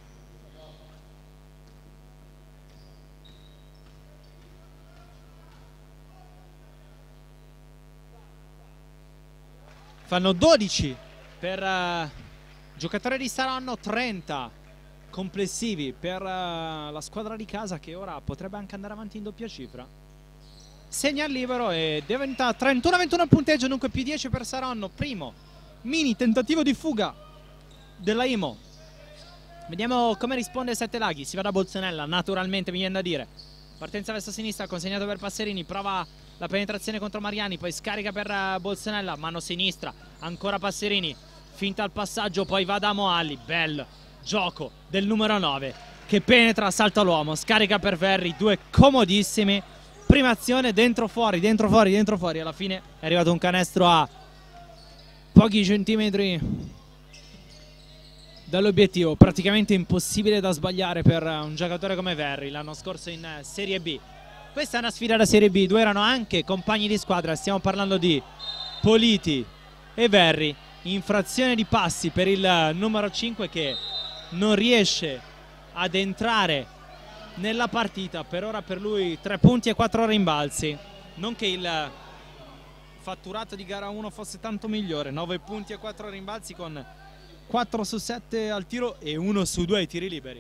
Fanno dodici per uh, giocatore di Saronno, trenta complessivi per uh, la squadra di casa, che ora potrebbe anche andare avanti in doppia cifra. Segna il libero e diventa trentuno a ventuno il punteggio, dunque più dieci per Saronno. Primo mini tentativo di fuga della Imo. Vediamo come risponde Sette Laghi. Si va da Bolsonella, naturalmente mi viene da dire. Partenza verso sinistra, consegnato per Passerini, prova la penetrazione contro Mariani, poi scarica per Bolsonella, mano sinistra, ancora Passerini, finta il passaggio, poi va da Moalli, bel gioco del numero nove che penetra, salta l'uomo, scarica per Verri, due comodissimi, prima azione, dentro fuori, dentro fuori, dentro fuori, alla fine è arrivato un canestro a pochi centimetri dall'obiettivo, praticamente impossibile da sbagliare per un giocatore come Verri, l'anno scorso in Serie B. Questa è una sfida da Serie B, due erano anche compagni di squadra, stiamo parlando di Politi e Verri, infrazione di passi per il numero cinque che non riesce ad entrare nella partita, per ora per lui tre punti e quattro rimbalzi, non che il fatturato di gara uno fosse tanto migliore, nove punti e quattro rimbalzi con quattro su sette al tiro e uno su due ai tiri liberi.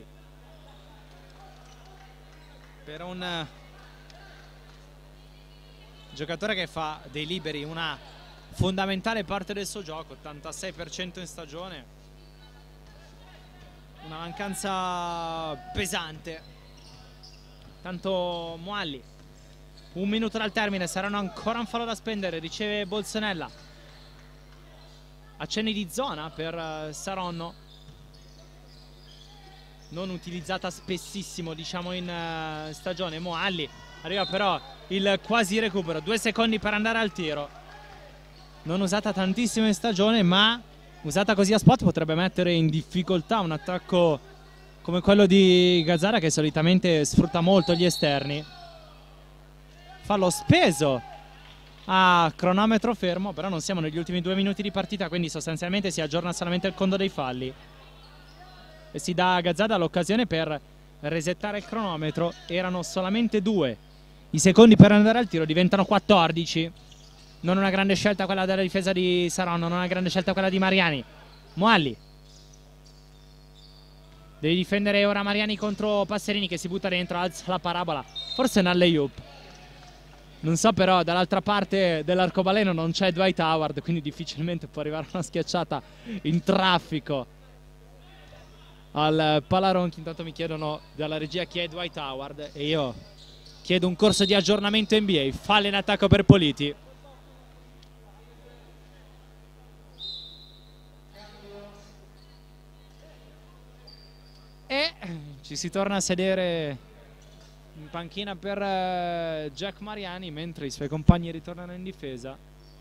Per un giocatore che fa dei liberi una fondamentale parte del suo gioco, ottantasei per cento in stagione, una mancanza pesante. Tanto Moalli, un minuto dal termine, saranno ancora un fallo da spendere, riceve Bolsonella, accenni di zona per Saronno, non utilizzata spessissimo diciamo in uh, stagione. Moalli, arriva però il quasi recupero, due secondi per andare al tiro, non usata tantissimo in stagione, ma usata così a spot potrebbe mettere in difficoltà un attacco come quello di Gazzara, che solitamente sfrutta molto gli esterni. Fallo speso a cronometro fermo, però non siamo negli ultimi due minuti di partita, quindi sostanzialmente si aggiorna solamente il conto dei falli e si dà a Gazzara l'occasione per resettare il cronometro. Erano solamente due i secondi per andare al tiro, diventano quattordici. Non una grande scelta quella della difesa di Saronno, non una grande scelta quella di Mariani. Moalli deve difendere ora Mariani contro Passerini che si butta dentro, alza la parabola, forse è un alley-oop, non so, però dall'altra parte dell'arcobaleno non c'è Dwight Howard, quindi difficilmente può arrivare una schiacciata in traffico al Palaronchi. Intanto mi chiedono dalla regia chi è Dwight Howard e io chiedo un corso di aggiornamento N B A. Fallo in attacco per Politi. E ci si torna a sedere in panchina per uh, Jack Mariani mentre i suoi compagni ritornano in difesa.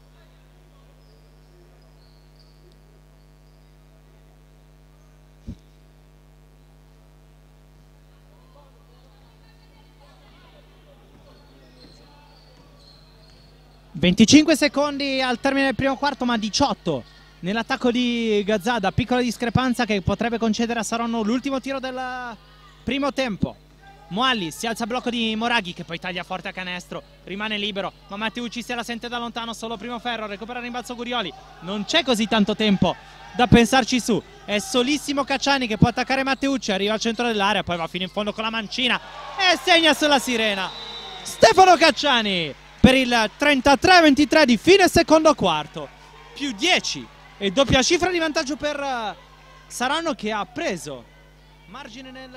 venticinque secondi al termine del primo quarto, ma diciotto nell'attacco di Gazzada, piccola discrepanza che potrebbe concedere a Saronno l'ultimo tiro del primo tempo. Moalli si alza a blocco di Moraghi che poi taglia forte a canestro, rimane libero, ma Matteucci se la sente da lontano, solo primo ferro, recupera il rimbalzo Gurioli, non c'è così tanto tempo da pensarci su, è solissimo Cacciani che può attaccare Matteucci, arriva al centro dell'area, poi va fino in fondo con la mancina e segna sulla sirena Stefano Cacciani per il trentatré a ventitré di fine secondo quarto, più dieci e doppia cifra di vantaggio per Saronno che ha preso margine nel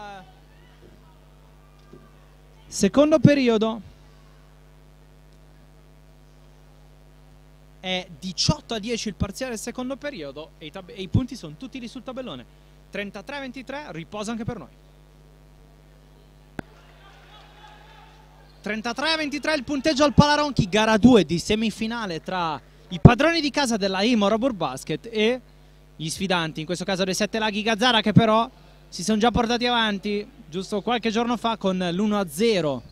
secondo periodo. È diciotto a dieci il parziale del secondo periodo e i, e i punti sono tutti lì sul tabellone. trentatré a ventitré, riposo anche per noi. trentatré a ventitré il punteggio al Palaronchi, gara due di semifinale tra i padroni di casa della Imo Robur Basket e gli sfidanti, in questo caso dei Sette Laghi Gazzara, che però si sono già portati avanti giusto qualche giorno fa con l'uno a zero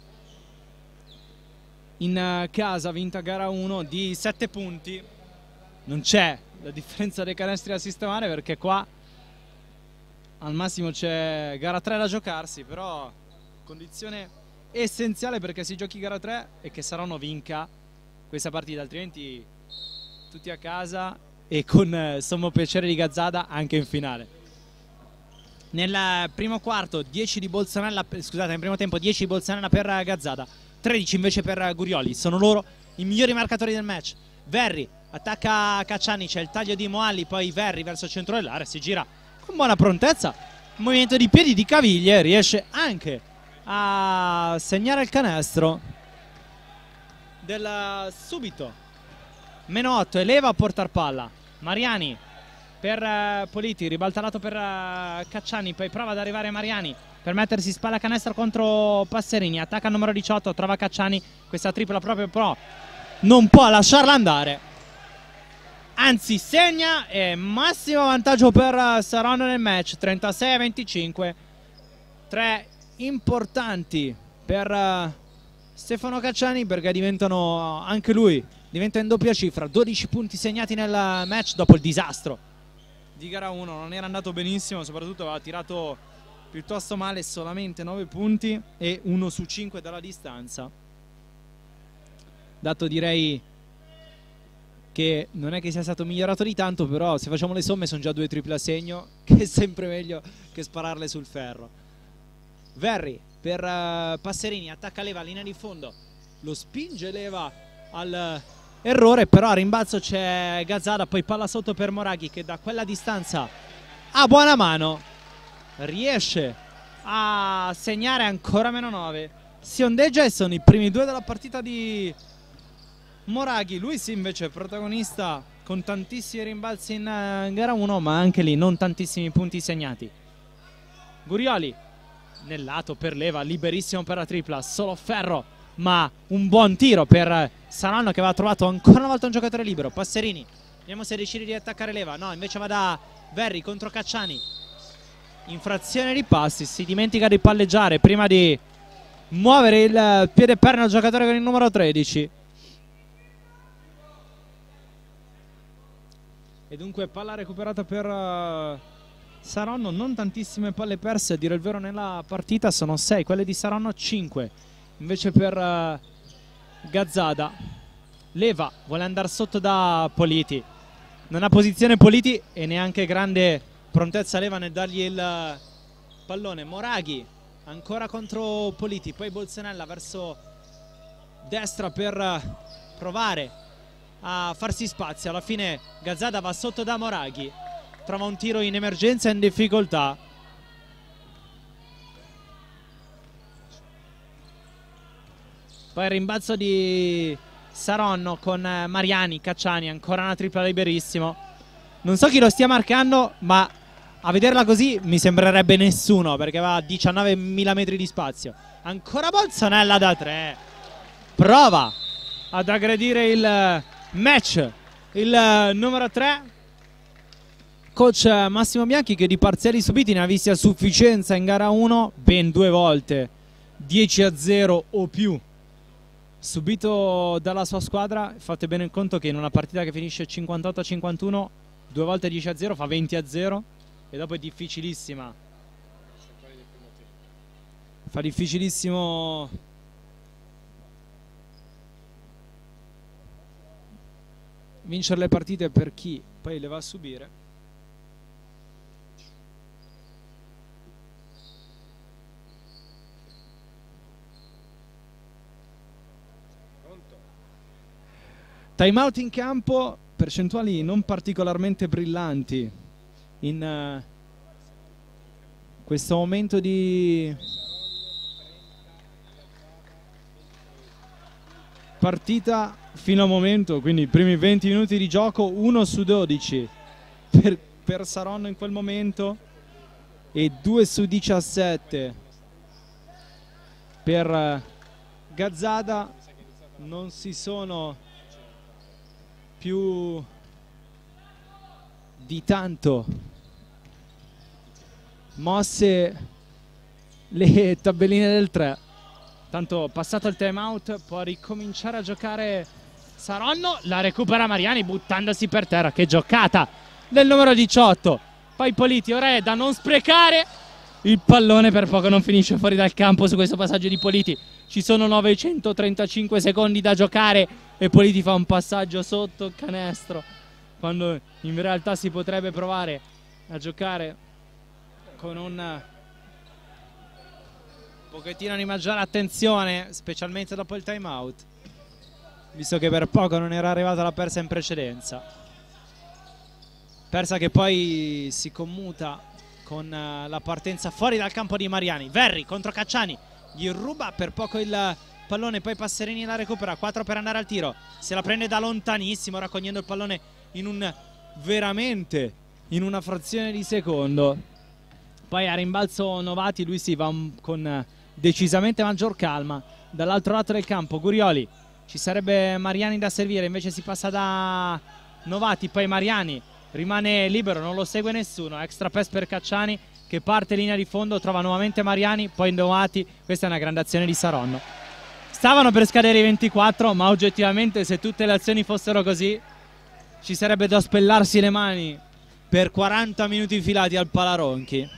in casa, vinta gara uno di sette punti. Non c'è la differenza dei canestri da sistemare perché qua al massimo c'è gara tre da giocarsi, però condizione essenziale perché si giochi gara tre e che Saronno vinca questa partita, altrimenti tutti a casa e con sommo piacere di Gazzada anche in finale. Nel primo quarto dieci di Bolsonella, scusate, nel primo tempo dieci di Bolsonella per Gazzada, tredici invece per Gurioli, sono loro i migliori marcatori del match. Verri attacca Cacciani, c'è il taglio di Moalli, poi Verri verso il centro dell'area, si gira con buona prontezza, movimento di piedi di caviglie, riesce anche a segnare il canestro del subito meno otto, eleva a portar palla Mariani, per uh, Politi, ribaltalato per uh, Cacciani, poi prova ad arrivare Mariani per mettersi spalla canestro contro Passerini, attacca il numero diciotto, trova Cacciani, questa tripla proprio però non può lasciarla andare, anzi segna, e massimo vantaggio per uh, Saronno nel match, trentasei a venticinque, tre importanti per uh, Stefano Cacciani, perché diventano, anche lui diventa in doppia cifra, dodici punti segnati nel match dopo il disastro di gara uno, non era andato benissimo, soprattutto aveva tirato piuttosto male, solamente nove punti e uno su cinque dalla distanza, dato direi che non è che sia stato migliorato di tanto, però se facciamo le somme sono già due triple a segno, che è sempre meglio che spararle sul ferro. Verri per uh, Passerini, attacca Leva, linea di fondo, lo spinge Leva al uh, errore, però a rimbalzo c'è Gazzada, poi palla sotto per Moraghi che da quella distanza a buona mano riesce a segnare ancora meno nove. Si ondeggia e sono i primi due della partita di Moraghi. Lui sì invece è protagonista con tantissimi rimbalzi in, uh, in gara uno, ma anche lì non tantissimi punti segnati. Gurioli nel lato per Leva, liberissimo per la tripla, solo ferro, ma un buon tiro per Saronno che aveva trovato ancora una volta un giocatore libero. Passerini, vediamo se decide di attaccare Leva, no, invece va da Verri contro Cacciani, infrazione di passi, si dimentica di palleggiare prima di muovere il piede perno al giocatore con il numero tredici. E dunque palla recuperata per uh, Saronno, non tantissime palle perse a dire il vero nella partita, sono sei quelle di Saronno, cinque invece per uh, Gazzada. Leva vuole andare sotto da Politi, non ha posizione Politi e neanche grande prontezza Leva nel dargli il pallone. Moraghi ancora contro Politi, poi Bolsonella verso destra per uh, provare a farsi spazio, alla fine Gazzada va sotto da Moraghi, trova un tiro in emergenza in difficoltà. Poi il rimbalzo di Saronno con Mariani, Cacciani, ancora una tripla liberissimo. Non so chi lo stia marcando, ma a vederla così mi sembrerebbe nessuno, perché va a diciannovemila metri di spazio. Ancora Bolsonella da tre, prova ad aggredire il match, il numero tre, coach Massimo Bianchi, che di parziali subiti ne ha visti a sufficienza in gara uno, ben due volte dieci a zero o più subito dalla sua squadra. Fate bene in conto che in una partita che finisce cinquantotto a cinquantuno due volte dieci a zero fa venti a zero, e dopo è difficilissima, fa difficilissimo vincere le partite per chi poi le va a subire. Time out in campo, percentuali non particolarmente brillanti in uh, questo momento di partita fino al momento, quindi i primi venti minuti di gioco, uno su dodici per, per Saronno in quel momento e due su diciassette per uh, Gazzada. Non si sono più di tanto mosse le tabelline del tre. Tanto passato il time out può ricominciare a giocare Saronno, la recupera Mariani buttandosi per terra. Che giocata del numero diciotto. Poi Politi, ora è da non sprecare, il pallone per poco non finisce fuori dal campo su questo passaggio di Politi. Ci sono novecentotrentacinque secondi da giocare e Politi fa un passaggio sotto il canestro, quando in realtà si potrebbe provare a giocare con un pochettino di maggiore attenzione, specialmente dopo il time out, visto che per poco non era arrivata la persa in precedenza. Persa che poi si commuta con la partenza fuori dal campo di Mariani. Verri contro Cacciani, gli ruba per poco il pallone, poi Passerini la recupera, quattro per andare al tiro, se la prende da lontanissimo raccogliendo il pallone in un veramente in una frazione di secondo. Poi a rimbalzo Novati, lui si va un, con decisamente maggior calma. Dall'altro lato del campo Gurioli, ci sarebbe Mariani da servire, invece si passa da Novati, poi Mariani rimane libero, non lo segue nessuno. Extra pass per Cacciani che parte linea di fondo, trova nuovamente Mariani, poi Novati. Questa è una grande azione di Saronno. Stavano per scadere i ventiquattro, ma oggettivamente se tutte le azioni fossero così ci sarebbe da spellarsi le mani per quaranta minuti infilati al Palaronchi.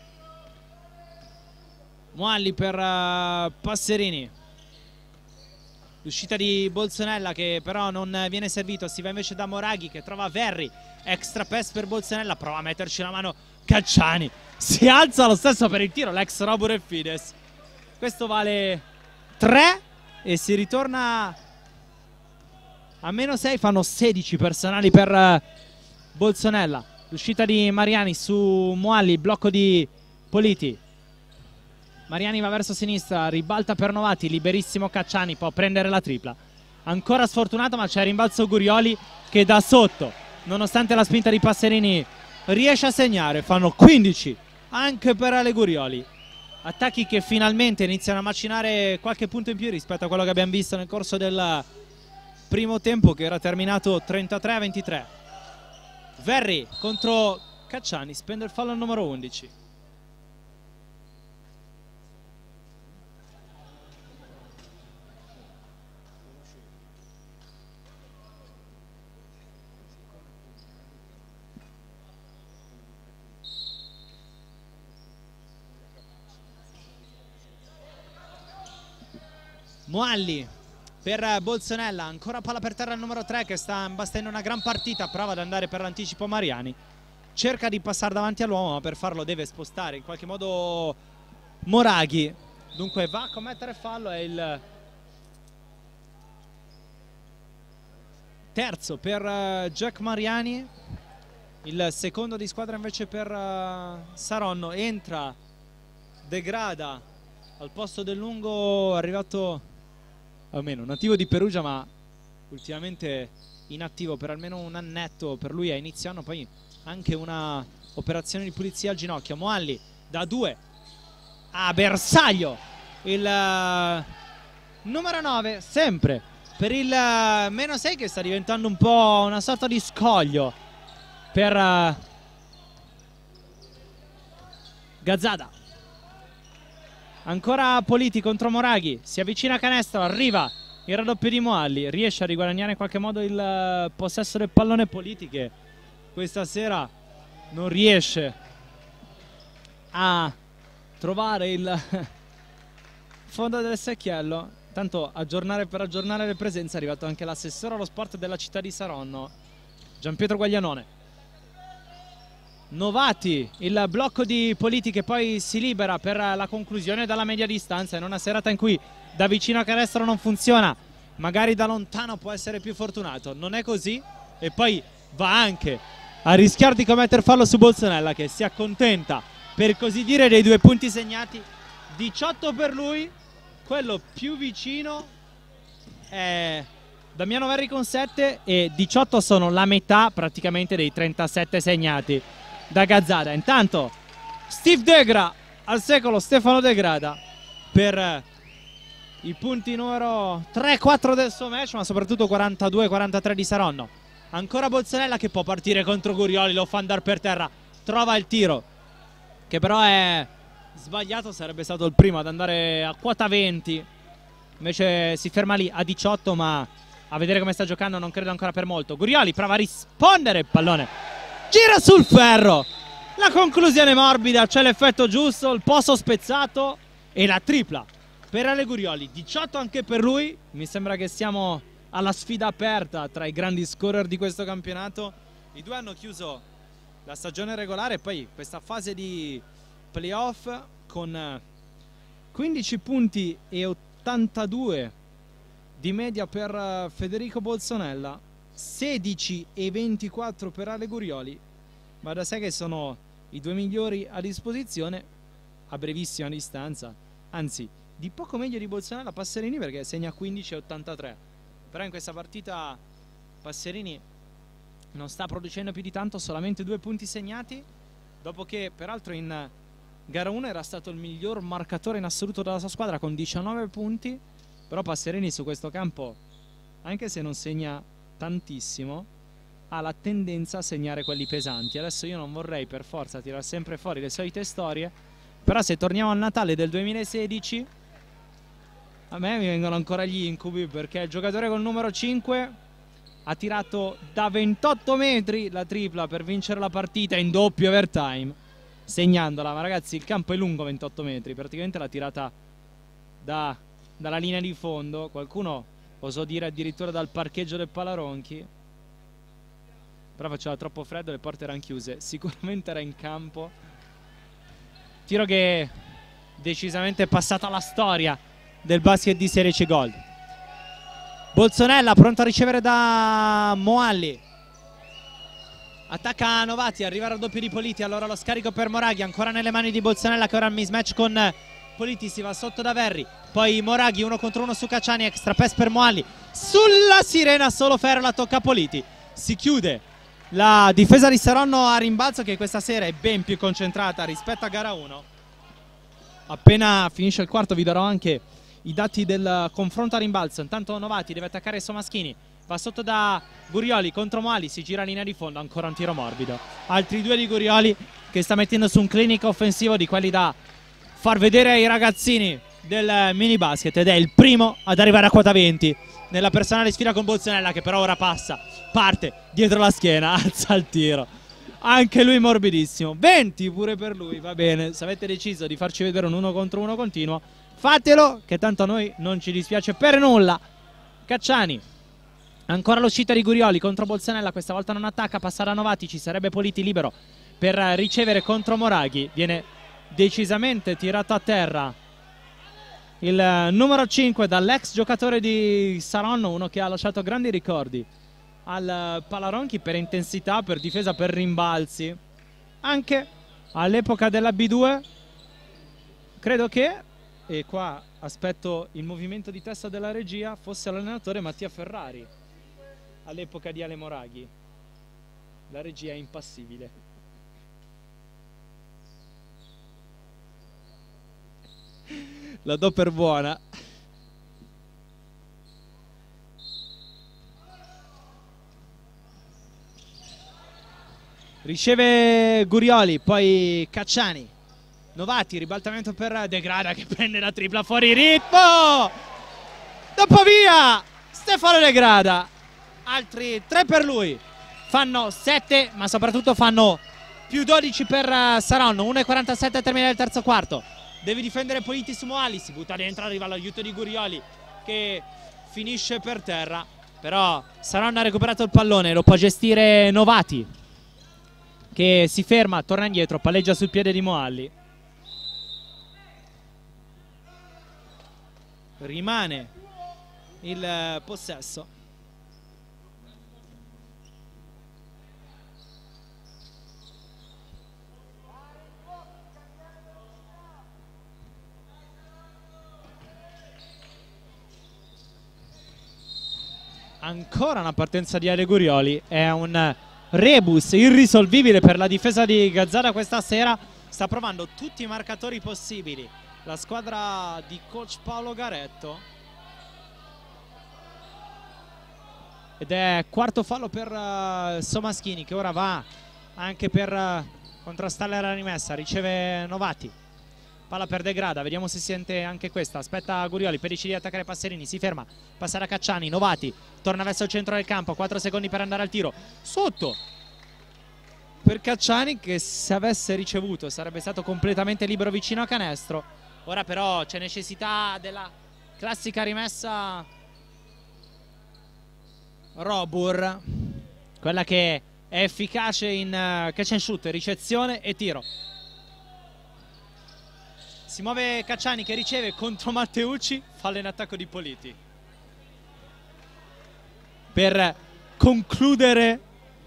Moalli per uh, Passerini. L'uscita di Bolsonella che però non viene servito, si va invece da Moraghi che trova Verri. Extra pass per Bolsonella, prova a metterci la mano Cacciani. Si alza lo stesso per il tiro l'ex Robur e Fides. Questo vale tre e si ritorna a meno sei, fanno sedici personali per uh, Bolsonella. L'uscita di Mariani su Moalli, blocco di Politi. Mariani va verso sinistra, ribalta per Novati, liberissimo Cacciani, può prendere la tripla. Ancora sfortunato, ma c'è rimbalzo Gurioli che da sotto, nonostante la spinta di Passerini, riesce a segnare. Fanno quindici anche per Ale Gurioli. Attacchi che finalmente iniziano a macinare qualche punto in più rispetto a quello che abbiamo visto nel corso del primo tempo, che era terminato trentatré a ventitré. Verri contro Cacciani, spende il fallo al numero undici. Moalli per Bolsonella, ancora palla per terra al numero tre che sta imbastendo una gran partita, prova ad andare per l'anticipo Mariani, cerca di passare davanti all'uomo ma per farlo deve spostare in qualche modo Moraghi, dunque va a commettere fallo. È il terzo per Jack Mariani, il secondo di squadra invece per Saronno. Entra, degrada al posto del lungo arrivato, almeno nativo di Perugia ma ultimamente inattivo per almeno un annetto, per lui a inizio anno, poi anche una operazione di pulizia al ginocchio. Moalli da due a Bersaglio, il uh, numero nove, sempre per il uh, meno sei che sta diventando un po' una sorta di scoglio per uh, Gazzada. Ancora Politi contro Moraghi, si avvicina a canestro, arriva il raddoppio di Moalli, riesce a riguadagnare in qualche modo il possesso del pallone. Politi che questa sera non riesce a trovare il fondo del secchiello. Tanto aggiornare per aggiornare le presenze è arrivato anche l'assessore allo sport della città di Saronno, Gianpietro Guaglianone. Novati, il blocco di Politi che poi si libera per la conclusione dalla media distanza in una serata in cui da vicino a canestro non funziona, magari da lontano può essere più fortunato, non è così e poi va anche a rischiare di commettere fallo su Bolsonella che si accontenta per così dire dei due punti segnati. Diciotto per lui, quello più vicino è Damiano Verri con sette e diciotto sono la metà praticamente dei trentasette segnati da Gazzada. Intanto Steve Degra al secolo, Stefano Degrada per i punti numero tre quattro del suo match, ma soprattutto quarantadue quarantatré di Saronno. Ancora Bolsonella che può partire contro Gurioli, lo fa andare per terra, trova il tiro che però è sbagliato, sarebbe stato il primo ad andare a quota venti, invece si ferma lì a diciotto, ma a vedere come sta giocando non credo ancora per molto. Gurioli prova a rispondere, il pallone gira sul ferro, la conclusione morbida, c'è l'effetto giusto, il posto spezzato e la tripla per Ale Gurioli. Diciotto anche per lui, mi sembra che siamo alla sfida aperta tra i grandi scorer di questo campionato. I due hanno chiuso la stagione regolare e poi questa fase di playoff con quindici punti e ottantadue di media per Federico Bolsonella, sedici e ventiquattro per Ale Gurioli, ma da sé che sono i due migliori a disposizione a brevissima distanza, anzi di poco meglio di Bolsonella Passerini perché segna quindici e ottantatré, però in questa partita Passerini non sta producendo più di tanto, solamente due punti segnati, dopo che peraltro in gara uno era stato il miglior marcatore in assoluto della sua squadra con diciannove punti. Però Passerini su questo campo, anche se non segna tantissimo, ha la tendenza a segnare quelli pesanti. Adesso io non vorrei per forza tirare sempre fuori le solite storie, però se torniamo al Natale del duemilasedici a me mi vengono ancora gli incubi, perché il giocatore col numero cinque ha tirato da ventotto metri la tripla per vincere la partita in doppio overtime, segnandola. Ma ragazzi, il campo è lungo, ventotto metri, praticamente l'ha tirata da, dalla linea di fondo. Qualcuno osò dire addirittura dal parcheggio del Palaronchi, però faceva troppo freddo, le porte erano chiuse, sicuramente era in campo. Tiro che decisamente è passato alla storia del basket di Serie C Gold. Bolzonella pronto a ricevere da Moalli, attacca Novati, arriva il raddoppio di Politi, allora lo scarico per Moraghi, ancora nelle mani di Bolzonella che ora il mismatch con Politi, si va sotto da Verri, poi Moraghi uno contro uno su Cacciani, extra pass per Moalli, sulla sirena solo Ferro, la tocca Politi, si chiude la difesa di Saronno a rimbalzo, che questa sera è ben più concentrata rispetto a gara uno. Appena finisce il quarto vi darò anche i dati del confronto a rimbalzo. Intanto Novati deve attaccare Somaschini, va sotto da Gurioli contro Moali, si gira a linea di fondo, ancora un tiro morbido. Altri due di Gurioli che sta mettendo su un clinic offensivo di quelli da far vedere ai ragazzini del mini basket, ed è il primo ad arrivare a quota venti nella personale sfida con Bolzonella, che però ora passa, parte dietro la schiena, alza il tiro, anche lui morbidissimo, venti pure per lui. Va bene, se avete deciso di farci vedere un uno contro uno continuo, fatelo, che tanto a noi non ci dispiace per nulla. Cacciani, ancora l'uscita di Gurioli contro Bolzonella, questa volta non attacca, passa da Novati, ci sarebbe Politi libero per ricevere contro Moraghi, viene decisamente tirato a terra il numero cinque dall'ex giocatore di Saronno, uno che ha lasciato grandi ricordi al Palaronchi per intensità, per difesa, per rimbalzi, anche all'epoca della B due. Credo che, e qua aspetto il movimento di testa della regia, fosse l'allenatore Mattia Ferrari all'epoca di Ale Moraghi. La regia è impassibile. La do per buona. Riceve Gurioli, poi Cacciani, Novati, ribaltamento per De Grada che prende la tripla fuori ritmo, dopo via Stefano De Grada, altri tre per lui, fanno sette, ma soprattutto fanno più dodici per Saronno. uno e quarantasette al termine del terzo quarto. Deve difendere Politi su Moali, si butta dentro, arriva l'aiuto di Gurioli che finisce per terra, però Saronno ha recuperato il pallone, lo può gestire Novati che si ferma, torna indietro, palleggia sul piede di Moalli. Rimane il possesso. Ancora una partenza di Ale Gurioli, è un rebus irrisolvibile per la difesa di Gazzara questa sera. Sta provando tutti i marcatori possibili la squadra di coach Paolo Garetto, ed è quarto fallo per uh, Somaschini, che ora va anche per uh, contrastare la rimessa. Riceve Novati, palla per De Grada, vediamo se sente anche questa, aspetta Gurioli per decidere di attaccare Passerini, si ferma, passa da Cacciani, Novati torna verso il centro del campo, quattro secondi per andare al tiro, sotto per Cacciani, che se avesse ricevuto sarebbe stato completamente libero vicino a canestro. Ora però c'è necessità della classica rimessa Robur, quella che è efficace in uh, catch and shoot, ricezione e tiro. Si muove Cacciani che riceve contro Matteucci, fallo in attacco di Politi per concludere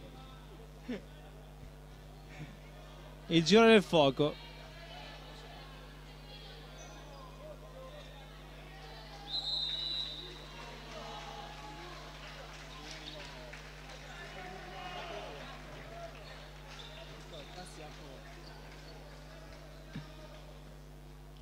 il giro del fuoco.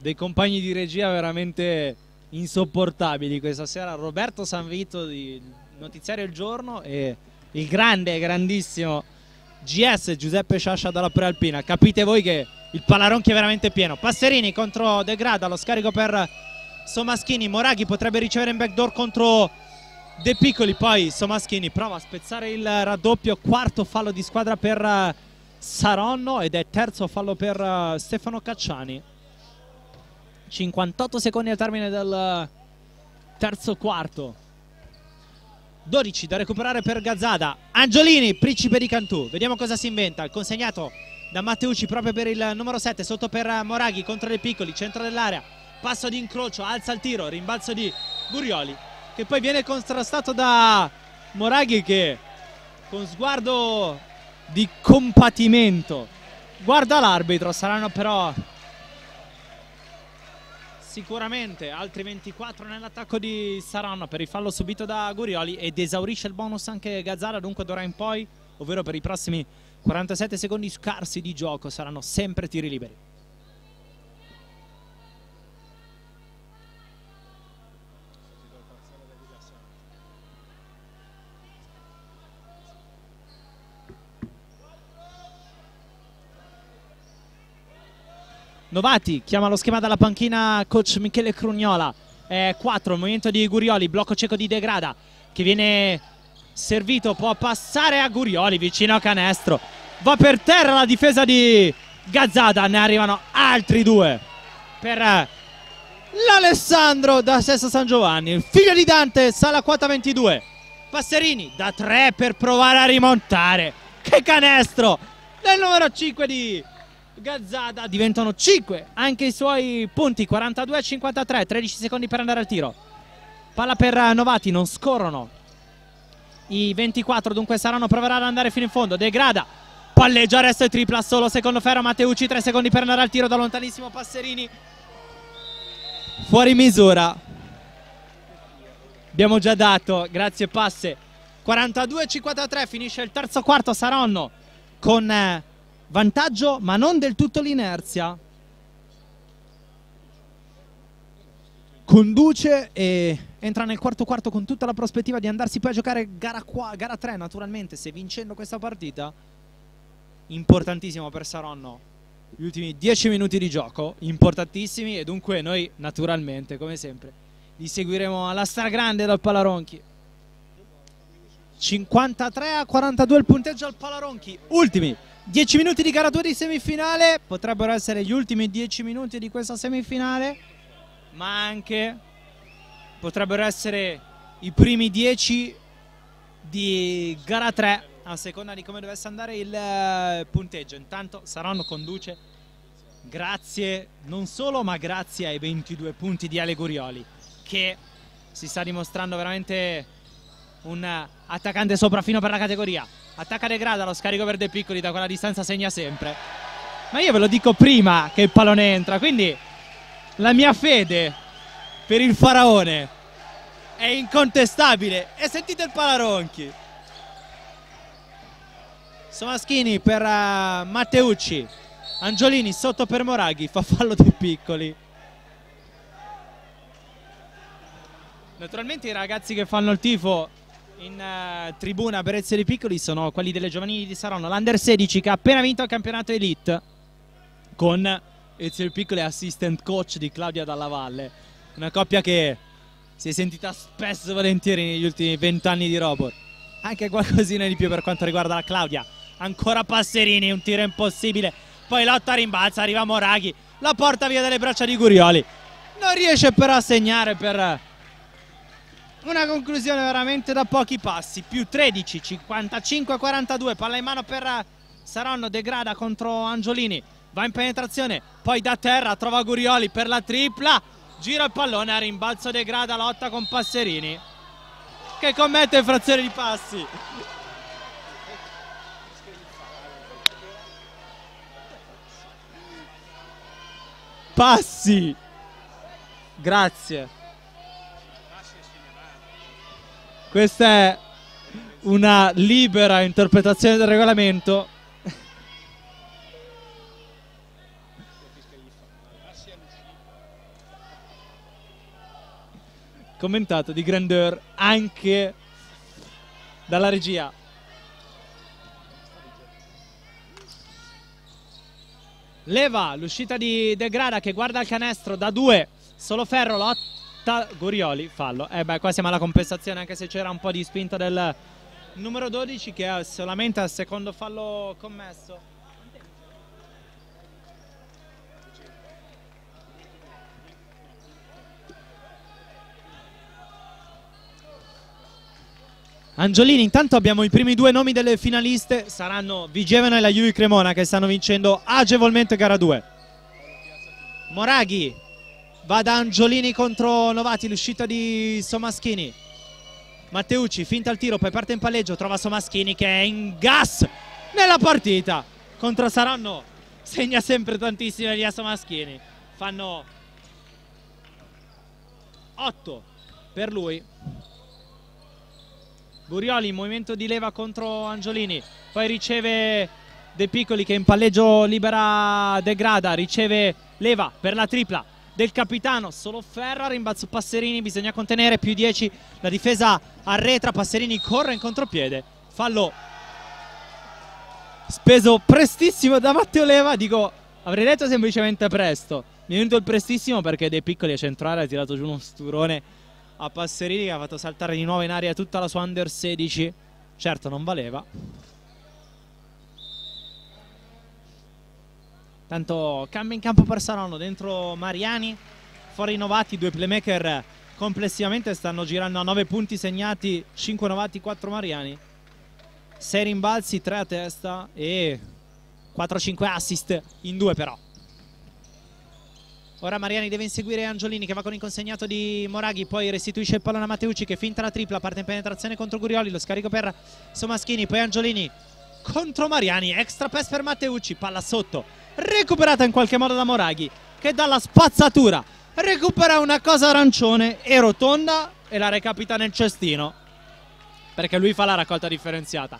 dei compagni di regia veramente insopportabili questa sera. Roberto Sanvito di Notiziario Il Giorno e il grande, grandissimo G S Giuseppe Sciascia dalla Prealpina. Capite voi che il Palaronchi è veramente pieno. Passerini contro De Grada, lo scarico per Somaschini. Moraghi potrebbe ricevere in backdoor contro De Piccoli, poi Somaschini prova a spezzare il raddoppio. Quarto fallo di squadra per Saronno ed è terzo fallo per Stefano Cacciani. cinquantotto secondi al termine del terzo quarto. dodici da recuperare per Gazzada. Angiolini, principe di Cantù. Vediamo cosa si inventa. Il consegnato da Matteucci proprio per il numero sette, sotto per Moraghi contro De Piccoli, centro dell'area, passo di incrocio, alza il tiro, rimbalzo di Gurioli che poi viene contrastato da Moraghi che con sguardo di compatimento guarda l'arbitro. Saranno però sicuramente altri ventiquattro nell'attacco di Saronno per il fallo subito da Gurioli ed esaurisce il bonus anche Gazzara. Dunque d'ora in poi, ovvero per i prossimi quarantasette secondi scarsi di gioco, saranno sempre tiri liberi. Novati chiama lo schema dalla panchina coach Michele Crugnola. È quattro, il movimento di Gurioli, blocco cieco di De Grada che viene servito, può passare a Gurioli vicino a canestro, va per terra la difesa di Gazzada, ne arrivano altri due per l'Alessandro da Sesto San Giovanni, il figlio di Dante, sala quota ventidue. Passerini da tre per provare a rimontare, che canestro del numero cinque di Gazzada, diventano cinque anche i suoi punti, quarantadue a cinquantatré, tredici secondi per andare al tiro. Palla per Novati, non scorrono i ventiquattro, dunque Saronno proverà ad andare fino in fondo. De Grada palleggia, resto e tripla, solo secondo ferro Matteucci, tre secondi per andare al tiro da lontanissimo. Passerini fuori misura, abbiamo già dato, grazie Passe. Quarantadue a cinquantatré, finisce il terzo quarto. Saronno con eh, vantaggio ma non del tutto l'inerzia, conduce e entra nel quarto quarto con tutta la prospettiva di andarsi poi a giocare gara, qua, gara tre naturalmente, se vincendo questa partita. Importantissimo per Saronno gli ultimi dieci minuti di gioco, importantissimi, e dunque noi naturalmente come sempre li seguiremo alla stragrande dal Palaronchi. Cinquantatré a quarantadue il punteggio al Palaronchi. Ultimi dieci minuti di gara due di semifinale, potrebbero essere gli ultimi dieci minuti di questa semifinale, ma anche potrebbero essere i primi dieci di gara tre, a seconda di come dovesse andare il uh, punteggio. Intanto Saronno conduce grazie, non solo, ma grazie ai ventidue punti di Ale Gurioli, che si sta dimostrando veramente un uh, attaccante sopraffino per la categoria. Attacca De Grada, lo scarico per De Piccoli, da quella distanza segna sempre. Ma io ve lo dico prima che il pallone entra, quindi la mia fede per il faraone è incontestabile. E sentite il Palaronchi. Somaschini per uh, Matteucci, Angiolini sotto per Moraghi, fa fallo De Piccoli. Naturalmente i ragazzi che fanno il tifo in uh, tribuna per Ezio De Piccoli sono quelli delle giovanili di Saronno, l'Under sedici che ha appena vinto il campionato Elite con Ezio De Piccoli assistant coach di Claudia Dalla Valle, una coppia che si è sentita spesso e volentieri negli ultimi vent'anni di Robot. Anche qualcosina di più per quanto riguarda la Claudia. Ancora Passerini, un tiro impossibile, poi lotta a rimbalzo, arriva Moraghi, la porta via dalle braccia di Gurioli, non riesce però a segnare per una conclusione veramente da pochi passi. Più tredici, cinquantacinque a quarantadue, palla in mano per Saronno. De Grada contro Angiolini, va in penetrazione, poi da terra trova Gurioli per la tripla, gira il pallone, a rimbalzo De Grada, lotta con Passerini che commette infrazione di passi. Passi, grazie. Questa è una libera interpretazione del regolamento. commentato di grandeur anche dalla regia. Leva, l'uscita di De Grada che guarda il canestro da due, solo ferro, lotta Gurioli, fallo. E eh beh, qua siamo alla compensazione, anche se c'era un po' di spinta del numero dodici che è solamente al secondo fallo commesso. Angiolini, intanto abbiamo i primi due nomi delle finaliste, saranno Vigevano e la Juve Cremona che stanno vincendo agevolmente gara due. Moraghi va da Angiolini contro Novati, l'uscita di Somaschini. Matteucci finta il tiro, poi parte in palleggio, trova Somaschini che è in gas nella partita. Contro Saronno segna sempre tantissimo Elia Somaschini. Fanno otto per lui. Gurioli in movimento di leva contro Angiolini, poi riceve De Piccoli che in palleggio libera De Grada, riceve leva per la tripla del capitano, solo Ferra, rimbalzo Passerini, bisogna contenere, più dieci, la difesa arretra, Passerini corre in contropiede, fallo speso prestissimo da Matteo Leva, dico avrei detto semplicemente presto, mi è venuto il prestissimo perché De Piccoli a centrale ha tirato giù uno sturone a Passerini che ha fatto saltare di nuovo in aria tutta la sua under sedici. Certo non valeva, tanto cambio in campo per Saronno, dentro Mariani, fuori Novati, due playmaker complessivamente stanno girando a nove punti segnati, cinque Novati, quattro Mariani, sei rimbalzi, tre a testa e quattro cinque assist in due però. Ora Mariani deve inseguire Angiolini che va con il consegnato di Moraghi, poi restituisce il pallone a Matteucci che finta la tripla, parte in penetrazione contro Gurioli, lo scarico per Somaschini, poi Angiolini contro Mariani, extra pass per Matteucci, palla sotto, recuperata in qualche modo da Moraghi che dalla spazzatura recupera una cosa arancione e rotonda e la recapita nel cestino perché lui fa la raccolta differenziata,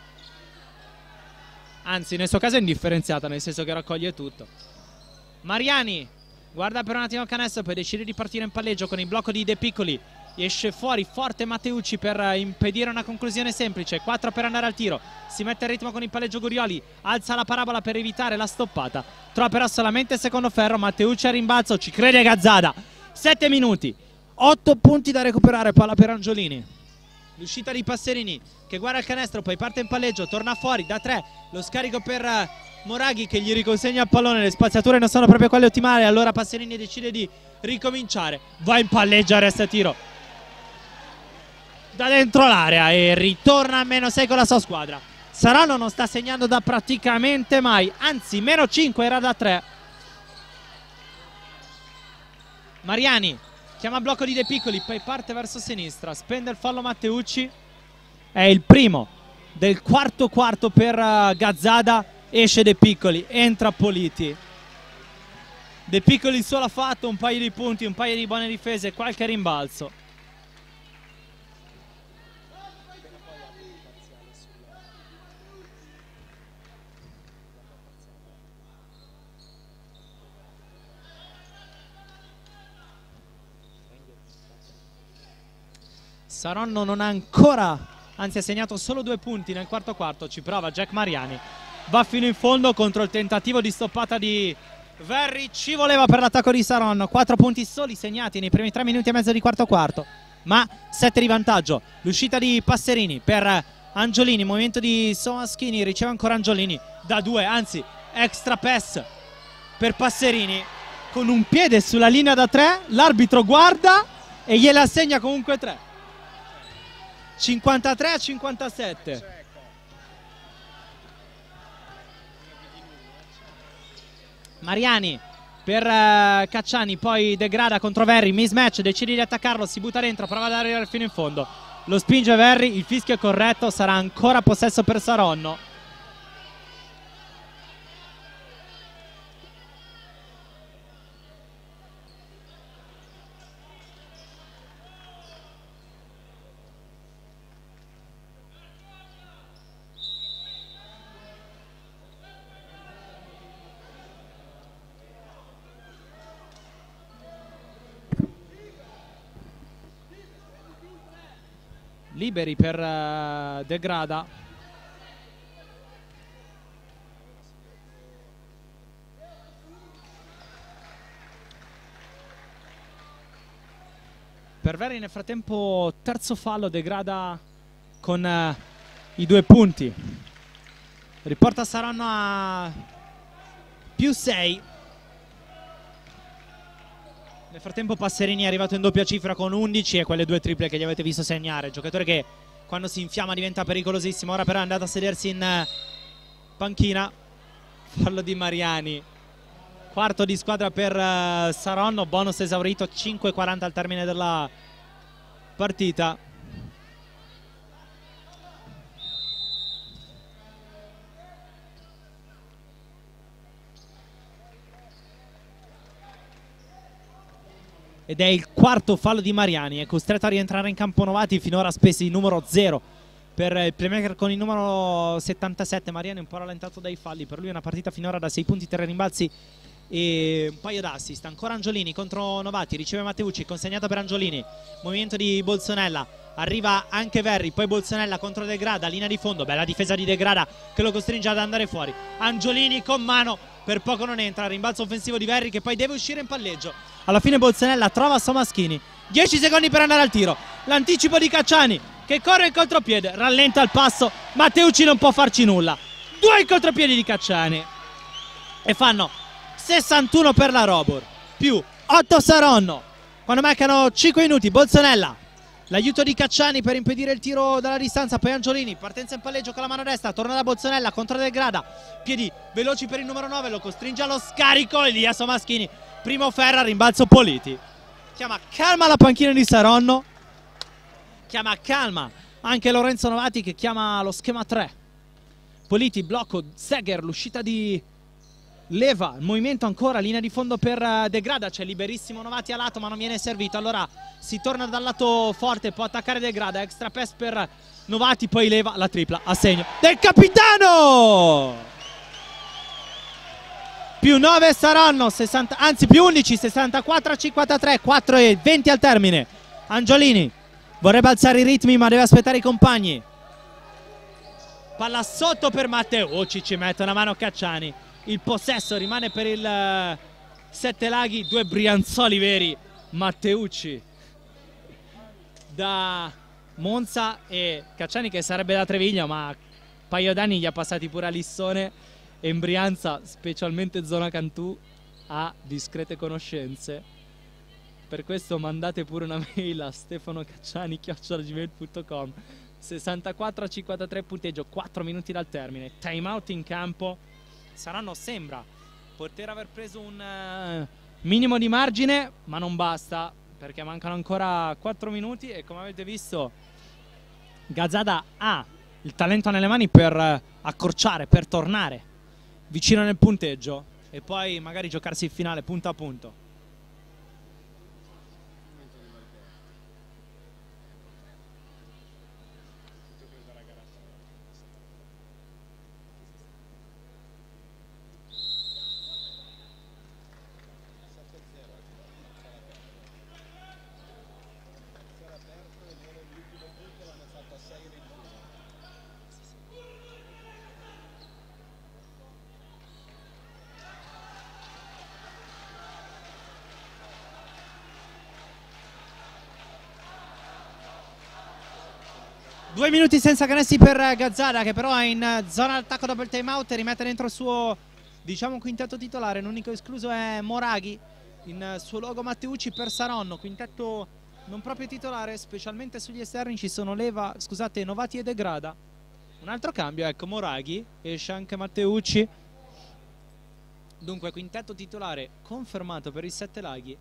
anzi nel suo caso è indifferenziata nel senso che raccoglie tutto. Mariani guarda per un attimo il canestro, poi decide di partire in palleggio con il blocco di De Piccoli. Esce fuori forte Matteucci per impedire una conclusione semplice. quattro per andare al tiro. Si mette in ritmo con il palleggio Gurioli. Alza la parabola per evitare la stoppata. Trova però solamente il secondo ferro. Matteucci a rimbalzo. Ci crede Gazzada. sette minuti. otto punti da recuperare. Palla per Angiolini. L'uscita di Passerini che guarda il canestro, poi parte in palleggio. Torna fuori da tre. Lo scarico per Moraghi che gli riconsegna il pallone, le spaziature non sono proprio quelle ottimali, allora Passerini decide di ricominciare, va in palleggio, resta tiro da dentro l'area e ritorna a meno sei con la sua squadra. Saronno non sta segnando da praticamente mai, anzi meno cinque era da tre. Mariani chiama blocco di De Piccoli, poi parte verso sinistra, spende il fallo Matteucci, è il primo del quarto quarto per Gazzada. Esce De Piccoli, entra Politi. De Piccoli solo ha fatto un paio di punti, un paio di buone difese, qualche rimbalzo. Saronno non ha ancora, anzi ha segnato solo due punti nel quarto quarto, ci prova Jack Mariani. Va fino in fondo contro il tentativo di stoppata di Verri, ci voleva per l'attacco di Saronno, quattro punti soli segnati nei primi tre minuti e mezzo di quarto quarto, ma sette di vantaggio. L'uscita di Passerini per Angiolini, movimento di Somaschini, riceve ancora Angiolini da due, anzi extra pass per Passerini con un piede sulla linea da tre, l'arbitro guarda e gliela assegna comunque tre. cinquantatré a cinquantasette. Mariani per uh, Cacciani, poi De Grada contro Verri, mismatch, decide di attaccarlo, si butta dentro, prova ad arrivare fino in fondo, lo spinge Verri, il fischio è corretto, sarà ancora possesso per Saronno. liberi per uh, De Grada. Per Verri nel frattempo terzo fallo, De Grada con uh, i due punti. Riporta Saronno a più sei. Nel frattempo Passerini è arrivato in doppia cifra con undici e quelle due triple che gli avete visto segnare. Giocatore che quando si infiamma diventa pericolosissimo. Ora però è andato a sedersi in uh, panchina. Fallo di Mariani. Quarto di squadra per uh, Saronno, bonus esaurito, cinque e quaranta al termine della partita. Ed è il quarto fallo di Mariani, è costretto a rientrare in campo Novati, finora spesi il numero zero per il playmaker con il numero settantasette. Mariani è un po' rallentato dai falli, per lui è una partita finora da sei punti, tre rimbalzi e un paio d'assist. Ancora Angiolini contro Novati, riceve Matteucci, consegnato per Angiolini, movimento di Bolsonella, arriva anche Verri, poi Bolsonella contro De Grada, linea di fondo, bella difesa di De Grada che lo costringe ad andare fuori. Angiolini con mano, per poco non entra, rimbalzo offensivo di Verri che poi deve uscire in palleggio. Alla fine Bolsonella trova Somaschini, dieci secondi per andare al tiro, l'anticipo di Cacciani che corre il contropiede, rallenta il passo, Matteucci non può farci nulla, due il contropiedi di Cacciani e fanno sessantuno per la Robur, più otto Saronno, quando mancano cinque minuti. Bolsonella, l'aiuto di Cacciani per impedire il tiro dalla distanza, poi Angiolini, partenza in palleggio con la mano destra, torna da Bolsonella contro De Grada, piedi veloci per il numero nove, lo costringe allo scarico, Elia Somaschini, primo Ferra, rimbalzo Politi, chiama calma la panchina di Saronno, chiama calma anche Lorenzo Novati che chiama lo schema tre. Politi, blocco, Seger, l'uscita di Leva, il movimento ancora, linea di fondo per uh, De Grada, c'è liberissimo Novati a lato ma non viene servito, allora si torna dal lato forte, può attaccare De Grada, extra pass per Novati, poi Leva, la tripla a segno del capitano, più nove Saronno, sessanta, anzi più undici, sessantaquattro a cinquantatré, quattro e venti al termine. Angiolini vorrebbe alzare i ritmi ma deve aspettare i compagni, palla sotto per Matteucci, ci mette una mano Cacciani, il possesso rimane per il uh, Sette Laghi, due brianzoli veri, Matteucci da Monza e Cacciani che sarebbe da Treviglio ma un paio d'anni gli ha passati pure a Lissone e in Brianza, specialmente zona Cantù, ha discrete conoscenze. Per questo mandate pure una mail a stefanocacciani chiocciola gmail punto com. Sessantaquattro a cinquantatré punteggio, quattro minuti dal termine, time out in campo. Saranno, sembra poter aver preso un uh, minimo di margine ma non basta perché mancano ancora quattro minuti e come avete visto Gazzada ha il talento nelle mani per uh, accorciare, per tornare vicino nel punteggio e poi magari giocarsi il finale punto a punto. Due minuti senza canestri per Gazzada che però è in zona d'attacco dopo il time out e rimette dentro il suo, diciamo, quintetto titolare. L'unico escluso è Moraghi, in suo logo Matteucci per Saronno, quintetto non proprio titolare, specialmente sugli esterni ci sono Leva, scusate, Novati e De Grada. Un altro cambio, ecco Moraghi, esce anche Matteucci. Dunque quintetto titolare confermato per i Sette Laghi.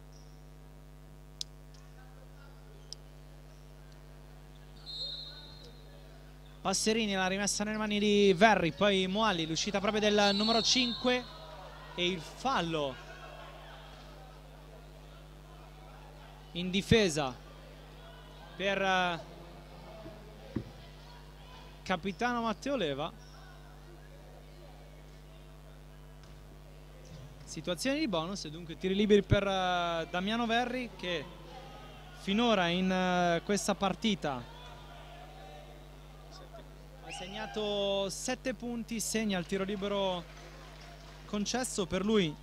Passerini, la rimessa nelle mani di Verri, poi Moalli, l'uscita proprio del numero cinque e il fallo in difesa per uh, capitano Matteo Leva. Situazione di bonus e dunque tiri liberi per uh, Damiano Verri che finora in uh, questa partita segnato sette punti, segna il tiro libero concesso per lui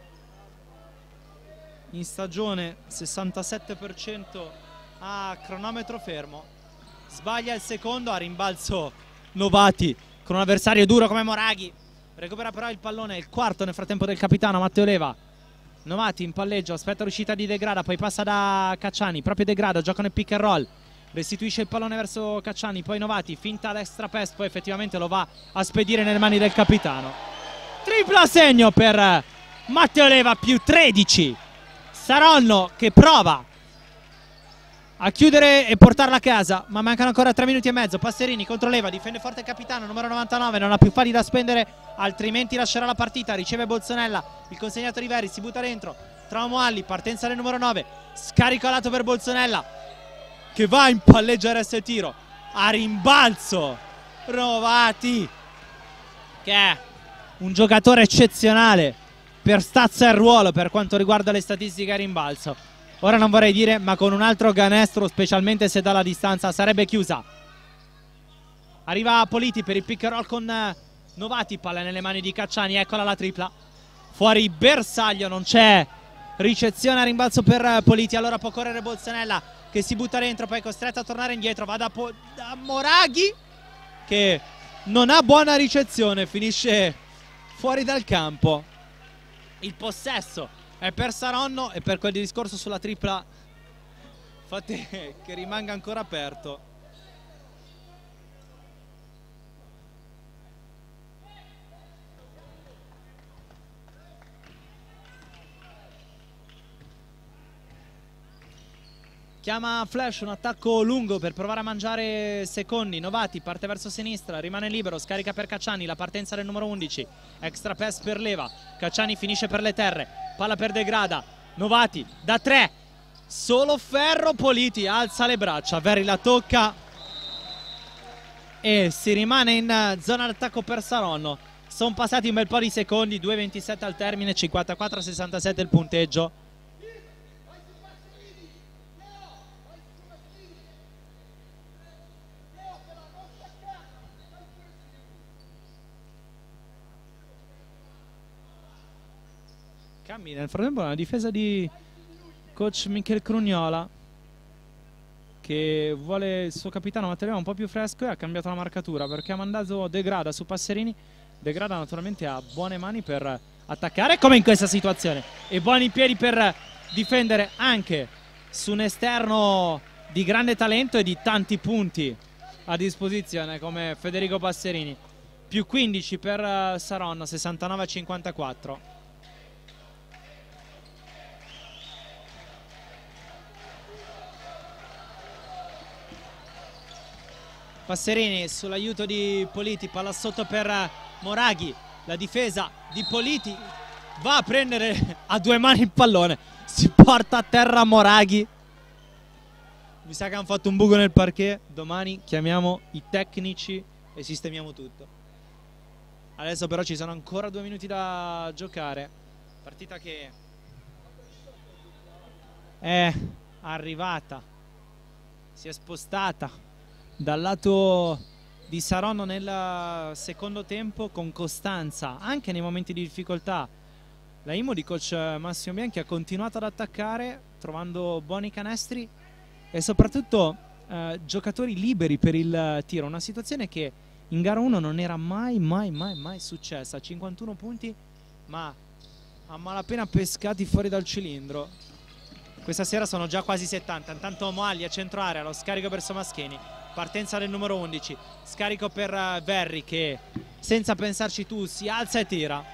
in stagione, sessantasette per cento a cronometro fermo. Sbaglia il secondo, a rimbalzo Novati con un avversario duro come Moraghi. Recupera però il pallone, il quarto nel frattempo del capitano Matteo Leva. Novati in palleggio, aspetta l'uscita di De Grada, poi passa da Cacciani, proprio De Grada, gioca nel pick and roll, restituisce il pallone verso Cacciani, poi Novati, finta l'extra pass, poi effettivamente lo va a spedire nelle mani del capitano. Triplo segno per Matteo Leva, più tredici. Saronno che prova a chiudere e portarla a casa, ma mancano ancora tre minuti e mezzo. Passerini contro Leva, difende forte il capitano, numero novantanove, non ha più falli da spendere, altrimenti lascerà la partita. Riceve Bolsonella, il consegnato di Verri, si butta dentro, trova Moalli, partenza del numero nove, scarico a lato per Bolsonella, che va in palleggio R S tiro, a rimbalzo Novati, che è un giocatore eccezionale per stazza e ruolo per quanto riguarda le statistiche a rimbalzo. Ora non vorrei dire, ma con un altro canestro, specialmente se dalla distanza, sarebbe chiusa. Arriva Politi per il pick and roll con Novati, palla nelle mani di Cacciani, eccola la tripla. Fuori bersaglio, non c'è ricezione a rimbalzo per Politi, allora può correre Bolsonella che si butta dentro, poi è costretto a tornare indietro, va da, da Moraghi che non ha buona ricezione, finisce fuori dal campo. Il possesso è per Saronno e per quel discorso sulla tripla fate che rimanga ancora aperto. Chiama Flash, un attacco lungo per provare a mangiare secondi. Novati parte verso sinistra, rimane libero, scarica per Cacciani, la partenza del numero undici, extra pass per Leva, Cacciani finisce per le terre, palla per De Grada, Novati da tre, solo ferro, Politi alza le braccia, Verri la tocca e si rimane in zona d'attacco per Saronno. Sono passati un bel po' di secondi, due ventisette al termine, cinquantaquattro a sessantasette il punteggio. Nel frattempo una difesa di coach Michel Crugnola che vuole il suo capitano Matteo Leva un po' più fresco e ha cambiato la marcatura perché ha mandato De Grada su Passerini. De Grada naturalmente ha buone mani per attaccare come in questa situazione e buoni piedi per difendere anche su un esterno di grande talento e di tanti punti a disposizione come Federico Passerini. Più quindici per Saronno, sessantanove a cinquantaquattro. Passerini sull'aiuto di Politi, palla sotto per Moraghi, la difesa di Politi va a prendere a due mani il pallone, si porta a terra Moraghi. Mi sa che hanno fatto un buco nel parquet, domani chiamiamo i tecnici e sistemiamo tutto. Adesso però ci sono ancora due minuti da giocare, partita che è arrivata, si è spostata dal lato di Saronno nel secondo tempo con costanza, anche nei momenti di difficoltà. La Imo di coach Massimo Bianchi ha continuato ad attaccare trovando buoni canestri e soprattutto eh, giocatori liberi per il tiro, una situazione che in gara uno non era mai mai mai mai successa. cinquantuno punti ma a malapena pescati fuori dal cilindro. Questa sera sono già quasi settanta. Intanto Moalli a centro area, lo scarico per Somaschini, partenza del numero undici, scarico per Verri che senza pensarci tu si alza e tira.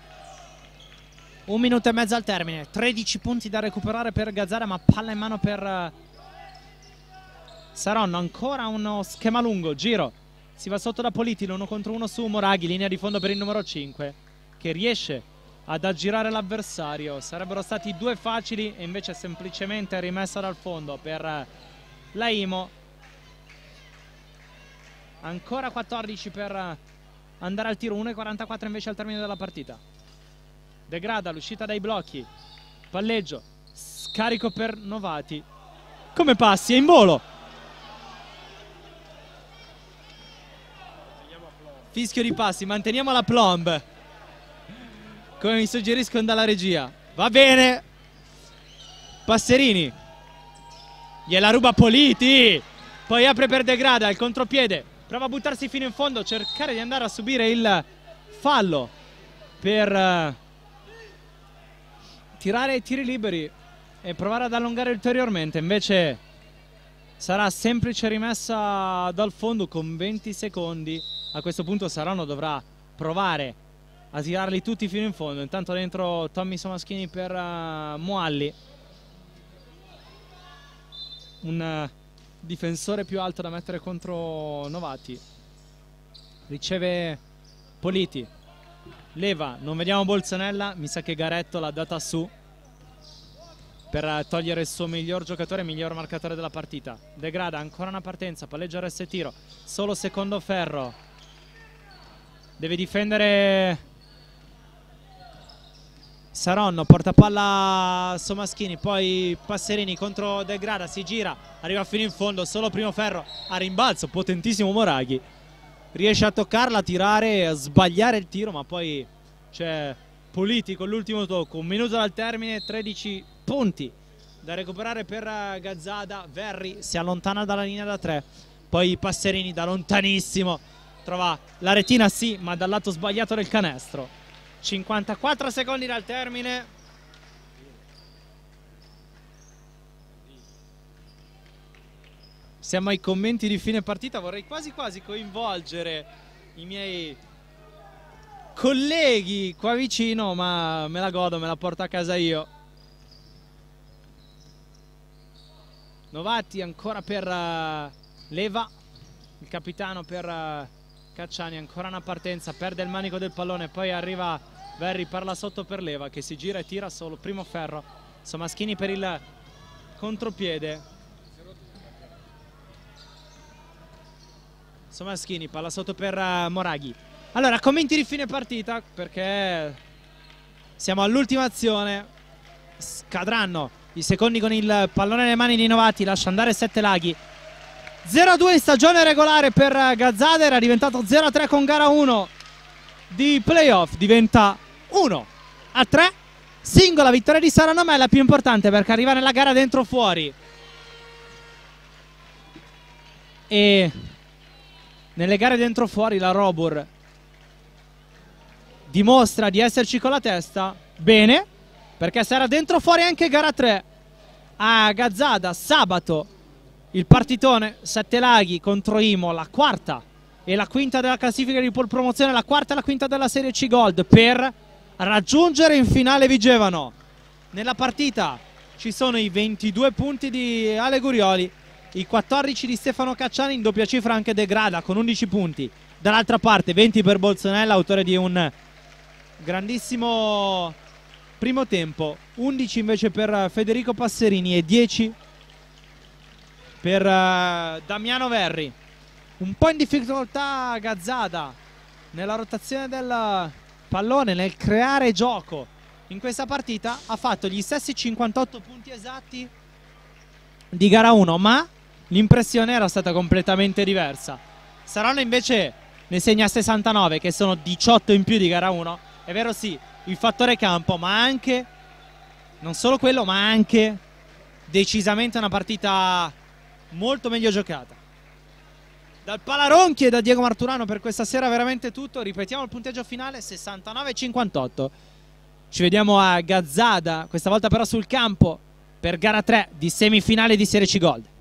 Un minuto e mezzo al termine, tredici punti da recuperare per Gazzara, ma palla in mano per Saronno. Ancora uno schema lungo, giro, si va sotto da Politi, uno contro uno su Moraghi, linea di fondo per il numero cinque che riesce ad aggirare l'avversario. Sarebbero stati due facili e invece semplicemente rimessa dal fondo per la Imo. Ancora quattordici per andare al tiro, uno e quarantaquattro invece al termine della partita. De Grada, l'uscita dai blocchi, palleggio, scarico per Novati. Come passi? È in volo. Fischio di passi, manteniamo la plomb, come mi suggeriscono dalla regia. Va bene. Passerini, gliela ruba Politi, poi apre per De Grada, il contropiede, prova a buttarsi fino in fondo, cercare di andare a subire il fallo per uh, tirare i tiri liberi e provare ad allungare ulteriormente. Invece sarà semplice rimessa dal fondo con venti secondi. A questo punto Saronno dovrà provare a tirarli tutti fino in fondo. Intanto dentro Tommy Somaschini per uh, Moalli, un difensore più alto da mettere contro Novati. Riceve Politi, leva, non vediamo Bolzonella, mi sa che Garetto l'ha data su per togliere il suo miglior giocatore, miglior marcatore della partita. De Grada, ancora una partenza, palleggio arresto e tiro, solo secondo ferro, deve difendere Saronno, porta palla Somaschini, poi Passerini contro De Grada, si gira, arriva fino in fondo, solo primo ferro, a rimbalzo, potentissimo Moraghi, riesce a toccarla, a tirare, a sbagliare il tiro, ma poi c'è Politi con l'ultimo tocco, un minuto dal termine, tredici punti da recuperare per Gazzada. Verri si allontana dalla linea da tre, poi Passerini da lontanissimo trova la retina, sì, ma dal lato sbagliato del canestro. cinquantaquattro secondi dal termine. Siamo ai commenti di fine partita. Vorrei quasi quasi coinvolgere i miei colleghi qua vicino, ma me la godo, me la porto a casa io. Novati ancora per uh, Leva, il capitano per uh, Cacciani, ancora una partenza, perde il manico del pallone, poi arriva Verri, parla sotto per Leva che si gira e tira solo primo ferro. Somaschini per il contropiede, Somaschini, palla sotto per uh, Moraghi. Allora, commenti di fine partita, perché siamo all'ultima azione, scadranno i secondi con il pallone nelle mani di Novati, lascia andare Sette Laghi. zero a due in stagione regolare per Gazzada, era diventato zero a tre con gara uno di playoff, diventa uno a tre, singola vittoria di Saronno, ma è la più importante perché arriva nella gara dentro fuori e nelle gare dentro fuori la Robur dimostra di esserci con la testa bene, perché sarà dentro fuori anche gara tre a Gazzada sabato. Il partitone, Sette Laghi contro Imo, la quarta e la quinta della classifica di pole promozione, la quarta e la quinta della Serie C Gold per raggiungere in finale Vigevano. Nella partita ci sono i ventidue punti di Ale Gurioli, i quattordici di Stefano Cacciani, in doppia cifra anche De Grada con undici punti. Dall'altra parte venti per Bolzonella, autore di un grandissimo primo tempo, undici invece per Federico Passerini e dieci per uh, Damiano Verri. Un po' in difficoltà Gazzada nella rotazione del pallone, nel creare gioco in questa partita. Ha fatto gli stessi cinquantotto punti esatti di gara uno, ma l'impressione era stata completamente diversa. Saronno invece ne segna sessantanove, che sono diciotto in più di gara uno. È vero, sì, il fattore campo, ma anche, non solo quello, ma anche decisamente una partita molto meglio giocata. Dal Palaronchi e da Diego Marturano per questa sera veramente tutto. Ripetiamo il punteggio finale, sessantanove a cinquantotto. Ci vediamo a Gazzada, questa volta però sul campo, per gara tre di semifinale di Serie C Gold.